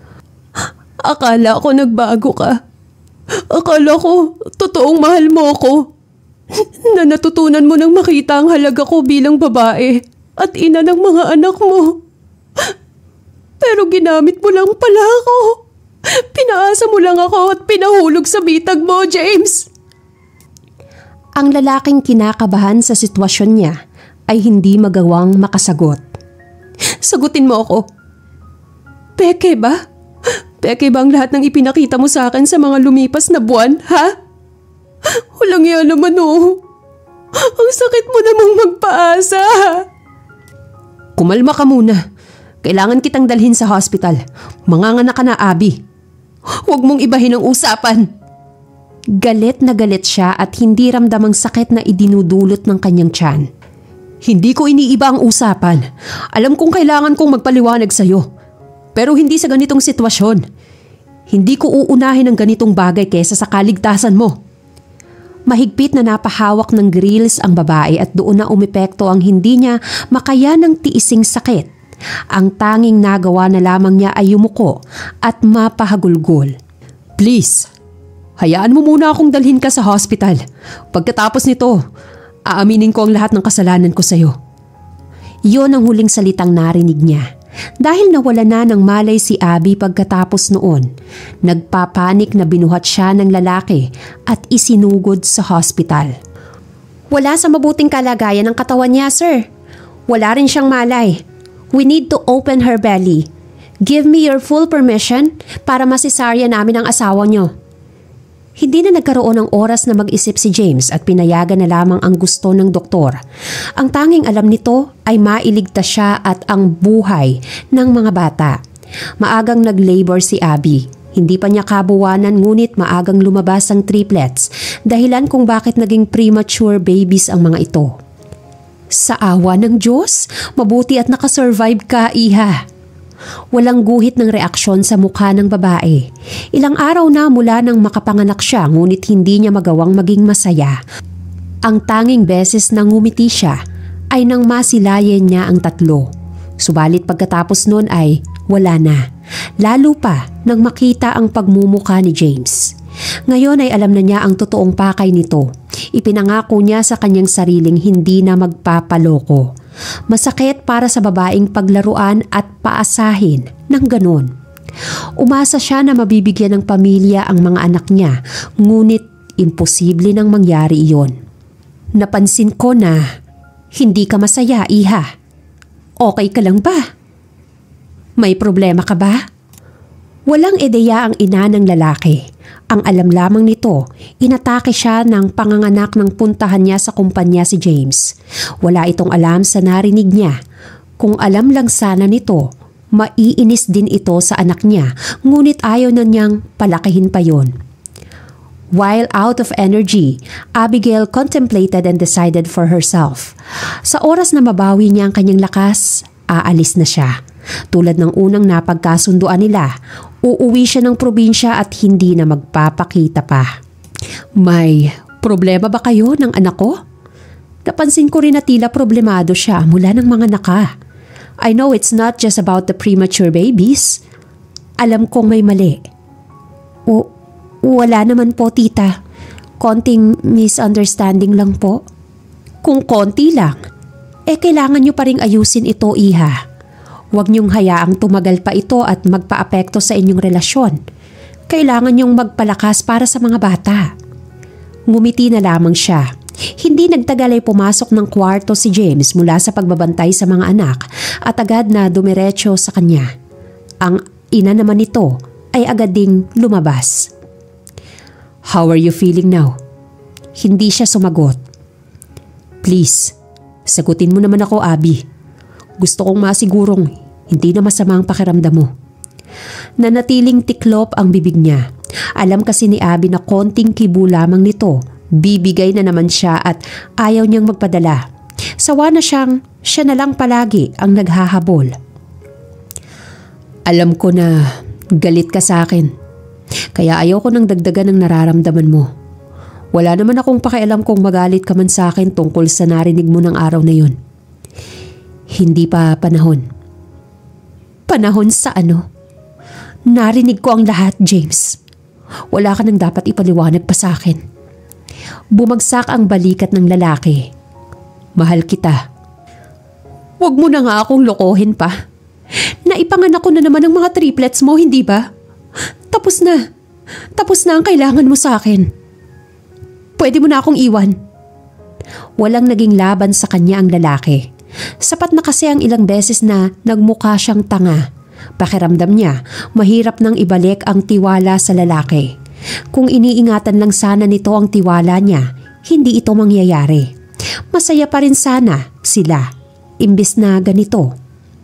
Akala ko nagbago ka. Akala ko totoong mahal mo ako. Na natutunan mo nang makita ang halaga ko bilang babae. at ina ng mga anak mo. Pero ginamit mo lang pala ako. Pinaasa mo lang ako at pinahulog sa bitag mo, James.
Ang lalaking kinakabahan sa sitwasyon niya ay hindi magawang makasagot.
Sagutin mo ako. Peke ba? Peke ba ang lahat ng ipinakita mo sa akin sa mga lumipas na buwan, ha? Walang yan naman, oh. Ang sakit mo namang magpaasa. Kumalma ka muna. Kailangan kitang dalhin sa hospital. Manganganak ka na, Abby. Huwag mong ibahin ang usapan.
Galit na galit siya at hindi ramdam ang sakit na idinudulot ng kanyang tiyan.
Hindi ko iniiba ang usapan. Alam kong kailangan kong magpaliwanag sa'yo. Pero hindi sa ganitong sitwasyon. Hindi ko uunahin ang ganitong bagay kaysa sa kaligtasan mo.
Mahigpit na napahawak ng grills ang babae at doon na umepekto ang hindi niya makayanang tiising sakit. Ang tanging nagawa na lamang niya ay yumuko at mapahagulgol.
Please, hayaan mo muna akong dalhin ka sa hospital. Pagkatapos nito, aaminin ko ang lahat ng kasalanan ko sa'yo.
Yon ang huling salitang narinig niya. Dahil nawala na ng malay si Abby pagkatapos noon, nagpapanik na binuhat siya ng lalaki at isinugod sa hospital. Wala sa mabuting kalagayan ng katawan niya, sir. Wala rin siyang malay. We need to open her belly. Give me your full permission para masisarya namin ang asawa niyo. Hindi na nagkaroon ng oras na mag-isip si James at pinayagan na lamang ang gusto ng doktor. Ang tanging alam nito ay mailigtas siya at ang buhay ng mga bata. Maagang nag-labor si Abby. Hindi pa niya kabuwanan ngunit maagang lumabas ang triplets, dahilan kung bakit naging premature babies ang mga ito. Sa awa ng Diyos, mabuti at nakasurvive ka, iha. Walang guhit ng reaksyon sa mukha ng babae. Ilang araw na mula nang makapanganak siya ngunit hindi niya magawang maging masaya. Ang tanging beses na ngumiti siya ay nang masilayan niya ang tatlo. Subalit pagkatapos nun ay wala na. Lalo pa nang makita ang pagmumukha ni James. Ngayon ay alam na niya ang totoong pakay nito. Ipinangako niya sa kanyang sariling hindi na magpapaloko. Masakit para sa babaeng paglaruan at paasahin ng ganun. Umasa siya na mabibigyan ng pamilya ang mga anak niya, ngunit imposible nang mangyari iyon. Napansin ko na hindi ka masaya, iha. Okay ka lang ba? May problema ka ba? Walang ideya ang ina ng lalaki. Ang alam lamang nito, inatake siya ng panganganak ng puntahan niya sa kumpanya si James. Wala itong alam sa narinig niya. Kung alam lang sana nito, maiinis din ito sa anak niya, ngunit ayaw na niyang palakihin pa yon. While out of energy, Abigail contemplated and decided for herself. Sa oras na mabawi niya ang kanyang lakas, aalis na siya. Tulad ng unang napagkasunduan nila, uuwi siya ng probinsya at hindi na magpapakita pa. May problema ba kayo ng anak ko? Napansin ko rin na tila problemado siya mula ng mga naka. I know it's not just about the premature babies. Alam kong may mali. Wala naman po, tita. Konting misunderstanding lang po. Kung konti lang, kailangan niyo pa ring ayusin ito, iha. Huwag niyong hayaang tumagal pa ito at magpaapekto sa inyong relasyon. Kailangan niyong magpalakas para sa mga bata. Ngumiti na lamang siya. Hindi nagtagal ay pumasok ng kwarto si James mula sa pagbabantay sa mga anak at agad na dumiretso sa kanya. Ang ina naman nito ay agad ding lumabas. How are you feeling now? Hindi siya sumagot. Please, sagutin mo naman ako, Abby. Gusto kong masigurong hindi na masama ang pakiramdam mo. Nanatiling tiklop ang bibig niya. Alam kasi ni Abby na konting kibo lamang nito. Bibigay na naman siya at ayaw niyang magpadala. Sawa na siya na lang palagi ang naghahabol. Alam ko na galit ka sa akin. Kaya ayaw ko nang dagdagan ng nararamdaman mo. Wala naman akong pakialam kung magalit ka man sa akin tungkol sa narinig mo ng araw na yun. Hindi pa panahon. Panahon sa ano? Narinig ko ang lahat, James. Wala ka nang dapat ipaliwanag pa sa akin. Bumagsak ang balikat ng lalaki. Mahal kita.
Huwag mo na nga akong lokohin pa. Naipanganak ko na naman ang mga triplets mo, hindi ba? Tapos na. Tapos na ang kailangan mo sa akin. Pwede mo na akong iwan. Walang naging laban sa kanya ang lalaki. Sapat na kasi ang ilang beses na nagmukha siyang tanga. Pakiramdam niya, mahirap nang ibalik ang tiwala sa lalaki. Kung iniingatan lang sana nito ang tiwala niya, hindi ito mangyayari. Masaya pa rin sana sila, imbis na ganito.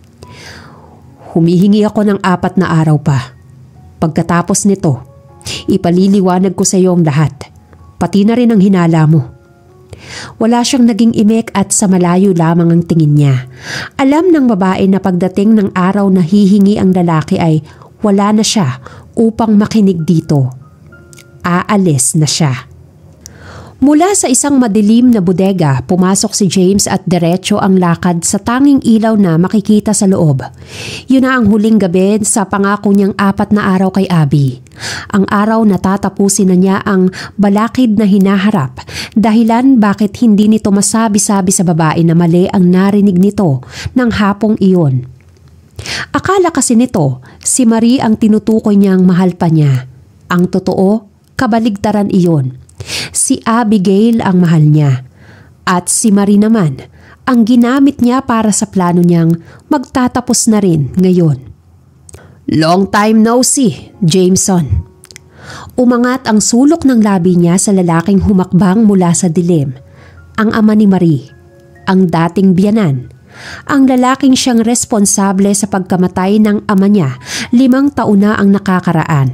Humihingi ako ng 4 na araw pa. Pagkatapos nito, ipaliliwanag ko sa iyo ang lahat, pati na rin ang hinala mo. Wala siyang naging imek at sa malayo lamang ang tingin niya. Alam ng babae na pagdating ng araw na hihingi ang lalaki ay wala na siya upang makinig dito. Aalis na siya. Mula sa isang madilim na bodega, pumasok si James at diretso ang lakad sa tanging ilaw na makikita sa loob. Yun na ang huling gabi sa pangako niyang 4 na araw kay Abby. Ang araw na tatapusin na niya ang balakid na hinaharap, dahilan bakit hindi nito masabi-sabi sa babae na mali ang narinig nito ng hapong iyon. Akala kasi nito, si Marie ang tinutukoy niyang mahal pa niya. Ang totoo, kabaligtaran iyon. Si Abigail ang mahal niya at si Marie naman ang ginamit niya para sa plano niyang magtatapos na rin ngayon. Long time no see, Jameson. Umangat ang sulok ng labi niya sa lalaking humakbang mula sa dilim. Ang ama ni Marie, ang dating biyanan, ang lalaking siyang responsable sa pagkamatay ng ama niya 5 taon na ang nakakaraan.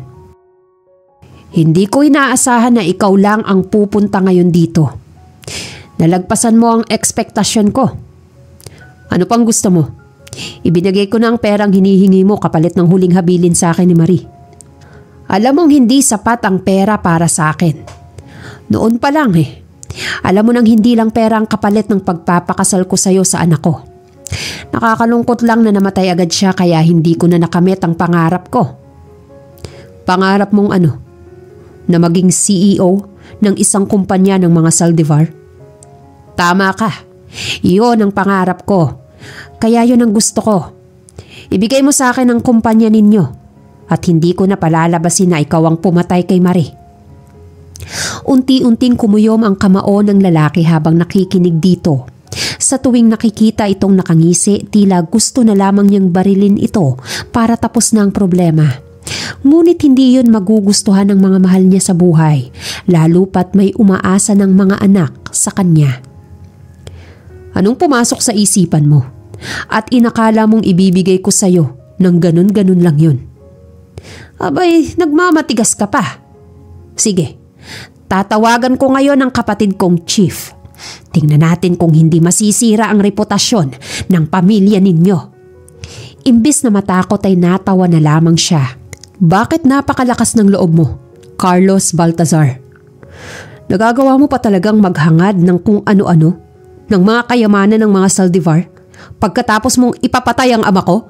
Hindi ko inaasahan na ikaw lang ang pupunta ngayon dito. Nalagpasan mo ang ekspektasyon ko. Ano pang gusto mo? Ibinigay ko na ang perang hinihingi mo kapalit ng huling habilin sa akin ni Marie. Alam mong hindi sapat ang pera para sa akin. Noon pa lang Alam mo nang hindi lang pera ang kapalit ng pagpapakasal ko sa iyo sa anak ko. Nakakalungkot lang na namatay agad siya kaya hindi ko na nakamit ang pangarap ko. Pangarap mong ano? Na maging CEO ng isang kumpanya ng mga Saldivar? Tama ka. Iyon ang pangarap ko. Kaya yun ang gusto ko. Ibigay mo sa akin ang kumpanya ninyo at hindi ko na palalabasin na ikaw ang pumatay kay Marie. Unti-unting kumuyom ang kamao ng lalaki habang nakikinig dito. Sa tuwing nakikita itong nakangisi, tila gusto na lamang niyang barilin ito para tapos na ang problema. Ngunit hindi yun magugustuhan ng mga mahal niya sa buhay, lalo pat may umaasa ng mga anak sa kanya. Anong pumasok sa isipan mo? At inakala mong ibibigay ko sa'yo ng ganun-ganun lang yun? Abay, nagmamatigas ka pa. Sige, tatawagan ko ngayon ang kapatid kong chief. Tingnan natin kung hindi masisira ang reputasyon ng pamilya ninyo. Imbis na matakot ay natawa na lamang siya. Bakit napakalakas ng loob mo, Carlos Baltazar? Nagagawa mo pa talagang maghangad ng kung ano-ano, ng mga kayamanan ng mga Saldivar, pagkatapos mong ipapatay ang ama ko?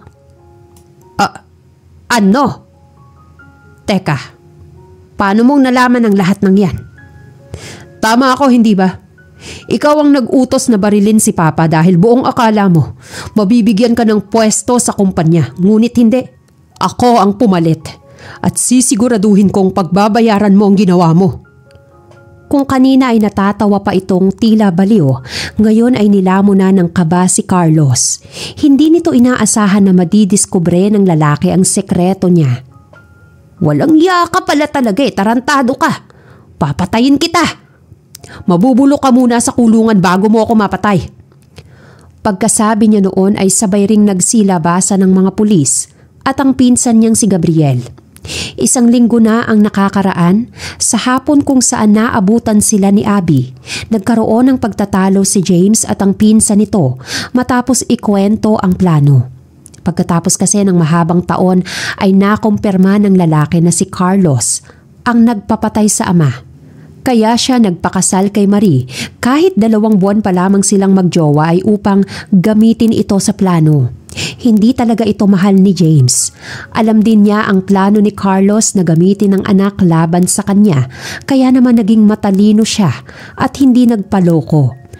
Ano? Teka, paano mong nalaman ang lahat ng yan? Tama ako, hindi ba? Ikaw ang nag-utos na barilin si Papa dahil buong akala mo mabibigyan ka ng pwesto sa kumpanya, ngunit hindi. Ako ang pumalit at sisiguraduhin kong pagbabayaran mo ang ginawa mo. Kung kanina ay natatawa pa itong tila baliw, ngayon ay nilamon na ng kaba si Carlos. Hindi nito inaasahan na madidiskubre ng lalaki ang sekreto niya. Walang iya ka pala talaga tarantado ka. Papatayin kita. Mabubulok ka muna sa kulungan bago mo ako mapatay. Pagkasabi niya noon ay sabay ring nagsilabasa ng mga pulis at ang pinsan niyang si Gabriel. 1 linggo na ang nakakaraan sa hapon kung saan naabutan sila ni Abby. Nagkaroon ng pagtatalo si James at ang pinsan nito matapos ikwento ang plano. Pagkatapos kasi ng mahabang taon ay nakumpirma ng lalaki na si Carlos ang nagpapatay sa ama. Kaya siya nagpakasal kay Marie kahit 2 buwan pa lamang silang magjowa ay upang gamitin ito sa plano. Hindi talaga ito mahal ni James. Alam din niya ang plano ni Carlos na gamitin ang anak laban sa kanya, kaya naman naging matalino siya at hindi nagpaloko.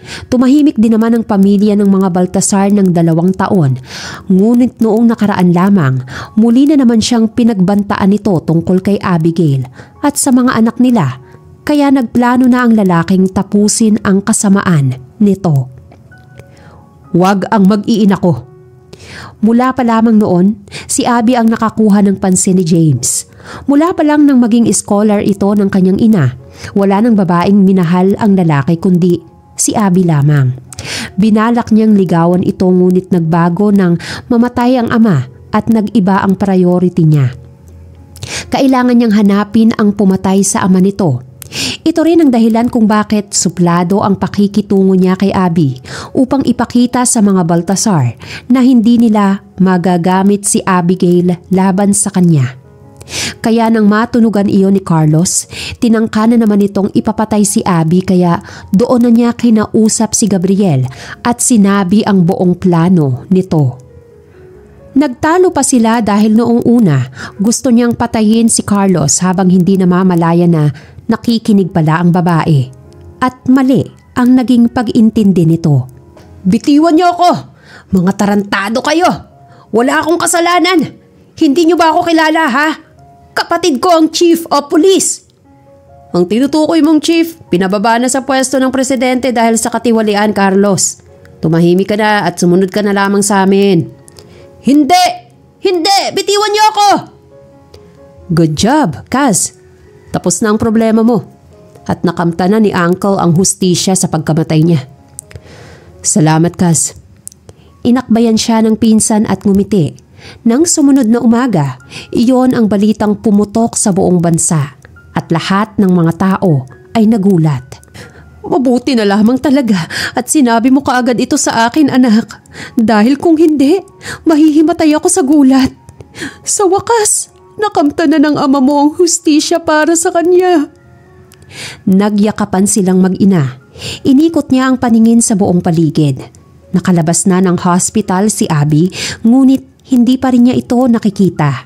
Tumahimik din naman ang pamilya ng mga Baltasar ng 2 taon. Ngunit noong nakaraan lamang, muli na naman siyang pinagbantaan nito tungkol kay Abigail at sa mga anak nila. Kaya nagplano na ang lalaking tapusin ang kasamaan nito. Huwag ang mag-iina ko. Mula pa lamang noon, si Abby ang nakakuha ng pansin ni James. Mula pa lang nang maging scholar ito ng kanyang ina, wala nang babaeng minahal ang lalaki kundi si Abby lamang. Binalak niyang ligawan ito ngunit nagbago nang mamatay ang ama at nag-iba ang priority niya. Kailangan niyang hanapin ang pumatay sa ama nito. Ito rin ang dahilan kung bakit suplado ang pakikitungo niya kay Abby upang ipakita sa mga Baltasar na hindi nila magagamit si Abigail laban sa kanya. Kaya nang matunugan iyon ni Carlos, tinangka na naman itong ipapatay si Abby kaya doon na niya kinausap si Gabriel at sinabi ang buong plano nito. Nagtalo pa sila dahil noong una gusto niyang patayin si Carlos habang hindi namamalaya na nakikinig pala ang babae. At mali ang naging pag-intindi nito. Bitiwan niyo ako! Mga tarantado kayo! Wala akong kasalanan! Hindi niyo ba ako kilala ha? Kapatid ko ang Chief of Police! Ang tinutukoy mong chief, pinababa na sa pwesto ng presidente dahil sa katiwalian, Carlos. Tumahimik ka na at sumunod ka na lamang sa amin. Hindi! Hindi! Bitiwan niyo ako! Good job, Kaz. Tapos na ang problema mo at nakamta na ni Uncle ang hustisya sa pagkamatay niya. Salamat, Kaz. Inakbayan siya ng pinsan at ngumiti. Nang sumunod na umaga, iyon ang balitang pumutok sa buong bansa at lahat ng mga tao ay nagulat. Mabuti na lamang talaga at sinabi mo kaagad ito sa akin, anak. Dahil kung hindi, mahihimatay ako sa gulat. Sa wakas, nakamta na ng ama mo ang hustisya para sa kanya. Nagyakapan silang mag-ina. Inikot niya ang paningin sa buong paligid. Nakalabas na ng hospital si Abby, ngunit hindi pa rin niya ito nakikita.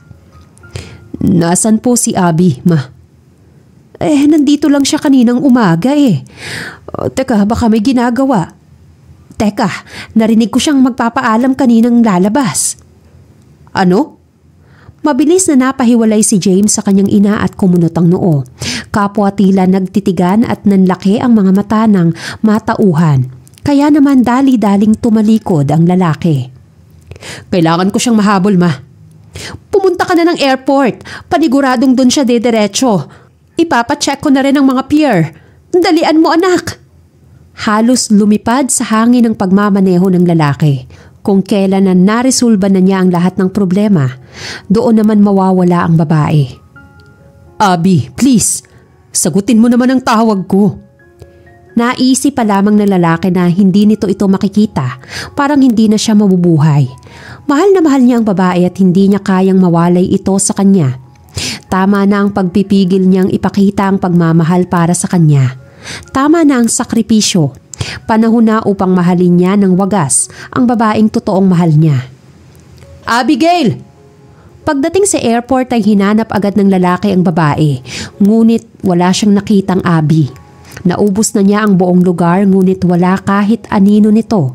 Nasaan po si Abby, ma? Nandito lang siya kaninang umaga Teka, baka may ginagawa. Teka, narinig ko siyang magpapaalam kaninang lalabas. Ano? Mabilis na napahiwalay si James sa kanyang ina at kumunot ang noo. Kapwa tila nagtitigan at nanlaki ang mga mata ng matauhan. Kaya naman dali-daling tumalikod ang lalaki. Kailangan ko siyang mahabol, ma. Pumunta ka na ng airport. Paniguradong doon siya dediretso. Ipapacheck ko na rin ang mga pier. Dalian mo, anak. Halos lumipad sa hangin ang pagmamaneho ng lalaki. Kung kailan na naresolba na niya ang lahat ng problema, doon naman mawawala ang babae. Abby, please, sagutin mo naman ang tawag ko. Naisip pa lamang ng lalaki na hindi nito ito makikita, parang hindi na siya mabubuhay. Mahal na mahal niya ang babae at hindi niya kayang mawalay ito sa kanya. Tama na ang pagpipigil niyang ipakita ang pagmamahal para sa kanya. Tama na ang sakripisyo. Panahon na upang mahalin niya ng wagas ang babaeng totoong mahal niya. Abigail! Pagdating sa airport ay hinanap agad ng lalaki ang babae, ngunit wala siyang nakitang Abby. Naubos na niya ang buong lugar ngunit wala kahit anino nito.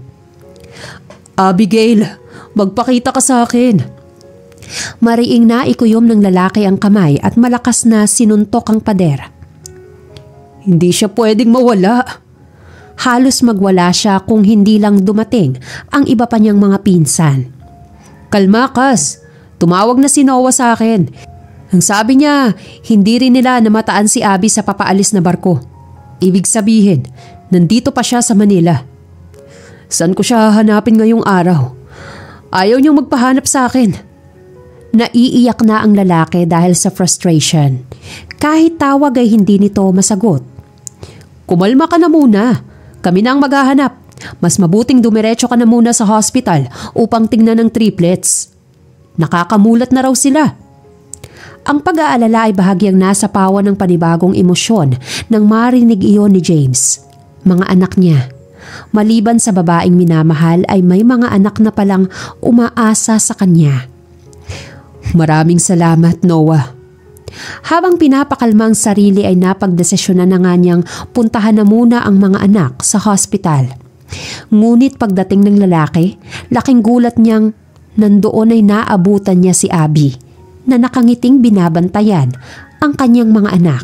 Abigail, magpakita ka sa akin. Mariing naikuyom ng lalaki ang kamay at malakas na sinuntok ang pader. Hindi siya pwedeng mawala. Halos magwala siya kung hindi lang dumating ang iba pa niyang mga pinsan. Kalma, Kaz. Tumawag na si Noah sa akin. Ang sabi niya, hindi rin nila namataan si Abby sa papaalis na barko. Ibig sabihin, nandito pa siya sa Manila. Saan ko siya hahanapin ngayong araw? Ayaw niyang magpahanap sa akin. Naiiyak na ang lalaki dahil sa frustration. Kahit tawag ay hindi nito masagot. Kumalma ka na muna. Kami na ang maghahanap. Mas mabuting dumiretso ka na muna sa hospital upang tingnan ng triplets. Nakakamulat na raw sila. Ang pag-aalala ay bahagyang nasa pawa ng panibagong emosyon nang marinig iyon ni James. Mga anak niya. Maliban sa babaeng minamahal ay may mga anak na palang umaasa sa kanya. Maraming salamat, Noah.
Habang pinapakalma ang sarili ay napagdesisyonan na nga niyang puntahan na muna ang mga anak sa hospital. Ngunit pagdating ng lalaki, laking gulat niyang nandoon ay naabutan niya si Abby na nakangiting binabantayan ang kanyang mga anak.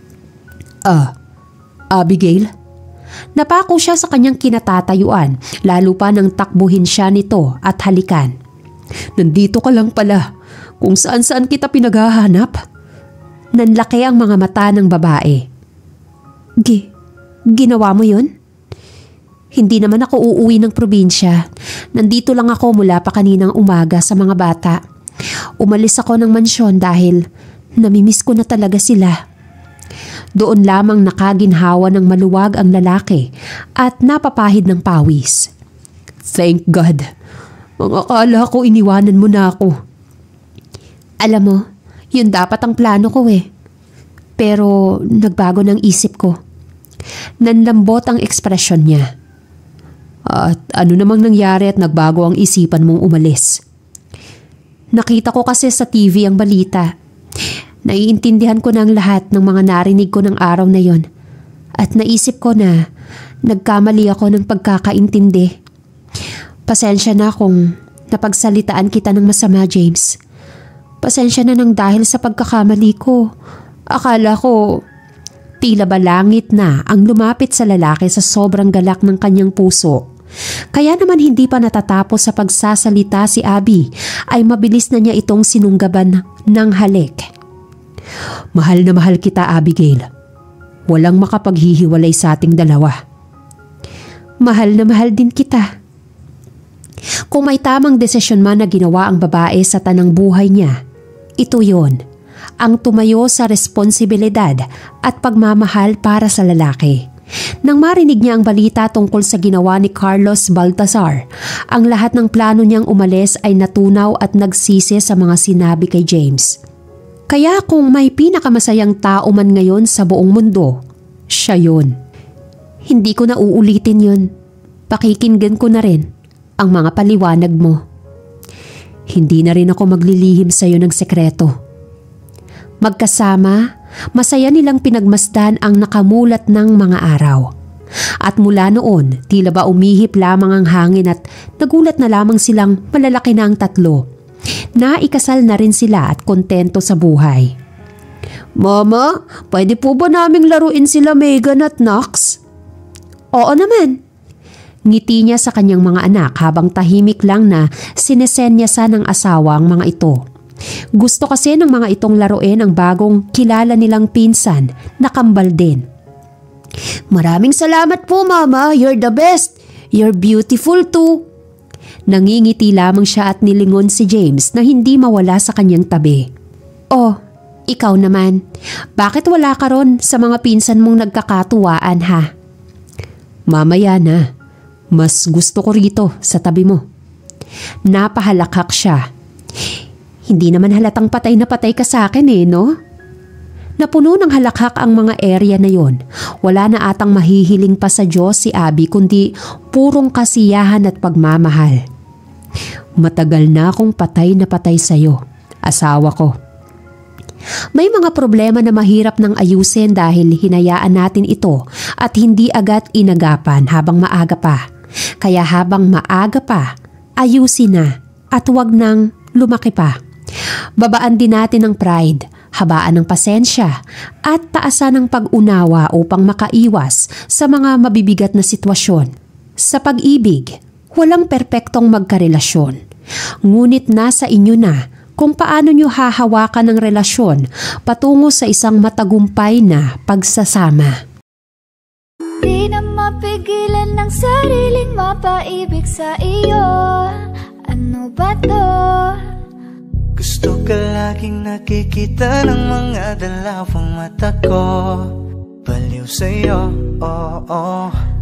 Abigail? Napako siya sa kanyang kinatatayuan, lalo pa nang takbuhin siya nito at halikan. Nandito ka lang pala, kung saan-saan kita pinaghahanap. Nanlaki ang mga mata ng babae. Ginawa mo yun? Hindi naman ako uuwi ng probinsya. Nandito lang ako mula pa kaninang umaga sa mga bata. Umalis ako ng mansyon dahil namimiss ko na talaga sila. Doon lamang nakaginhawa ng maluwag ang lalaki at napapahid ng pawis. Thank God. Mga akala ko iniwanan mo na ako. Alam mo, yun dapat ang plano ko eh. Pero nagbago ng isip ko. Nanlambot ang ekspresyon niya. At ano namang nangyari at nagbago ang isipan mong umalis? Nakita ko kasi sa TV ang balita. Naiintindihan ko na ang lahat ng mga narinig ko ng araw na yon. At naisip ko na nagkamali ako ng pagkakaintindi. Pasensya na kung napagsalitaan kita ng masama, James. Pasensya na nang dahil sa pagkakamali ko. Akala ko tila ba langit na ang lumapit sa lalaki sa sobrang galak ng kanyang puso. Kaya naman hindi pa natatapos sa pagsasalita si Abby ay mabilis na niya itong sinunggaban ng halik. Mahal na mahal kita, Abigail. Walang makapaghihiwalay sa ating dalawa. Mahal na mahal din kita. Kung may tamang desisyon man na ginawa ang babae sa tanang buhay niya, ito yon, ang tumayo sa responsibilidad at pagmamahal para sa lalaki. Nang marinig niya ang balita tungkol sa ginawa ni Carlos Baltazar, ang lahat ng plano niyang umalis ay natunaw at nagsisi sa mga sinabi kay James. Kaya kung may pinakamasayang tao man ngayon sa buong mundo, siya yun. Hindi ko na uulitin yun. Pakikinggan ko na rin ang mga paliwanag mo. Hindi na rin ako maglilihim sa iyo ng sekreto. Magkasama, masaya nilang pinagmasdan ang nakamulat ng mga araw. At mula noon, tila ba umihip lamang ang hangin at nagulat na lamang silang malalaki na ang tatlo. Naikasal na rin sila at kontento sa buhay. Mama, pwede po ba naming laruin sila Megan at Knox? Oo naman. Ngiti niya sa kanyang mga anak habang tahimik lang na sinesenya ng asawa ang mga ito. Gusto kasi ng mga itong laruin ang bagong kilala nilang pinsan na kambal din. Maraming salamat po, Mama. You're the best. You're beautiful too. Nangingiti lamang siya at nilingon si James na hindi mawala sa kanyang tabi. Oh, ikaw naman. Bakit wala ka ron sa mga pinsan mong nagkakatuwaan ha? Mamaya na. Mas gusto ko rito sa tabi mo. Napahalakhak siya. Hindi naman halatang patay na patay ka sa akin no? Napuno ng halakhak ang mga area na yon. Wala na atang mahihiling pa sa Diyos si Abby kundi purong kasiyahan at pagmamahal. Matagal na akong patay na patay sa'yo, asawa ko. May mga problema na mahirap nang ayusin dahil hinayaan natin ito at hindi agad inagapan habang maaga pa. Kaya habang maaga pa, ayusin na at huwag nang lumaki pa. Babaan din natin ng pride, habaan ng pasensya at taasan ng pag-unawa upang makaiwas sa mga mabibigat na sitwasyon. Sa pag-ibig, walang perpektong magkarelasyon. Ngunit nasa inyo na kung paano nyo hahawakan ng relasyon patungo sa isang matagumpay na pagsasama.
Di na mapigilan ng sariling mapaibig sa iyo. Ano ba to?
Gusto ka laging nakikita ng mga dalawang mata ko. Baliw sa'yo, oh, oh.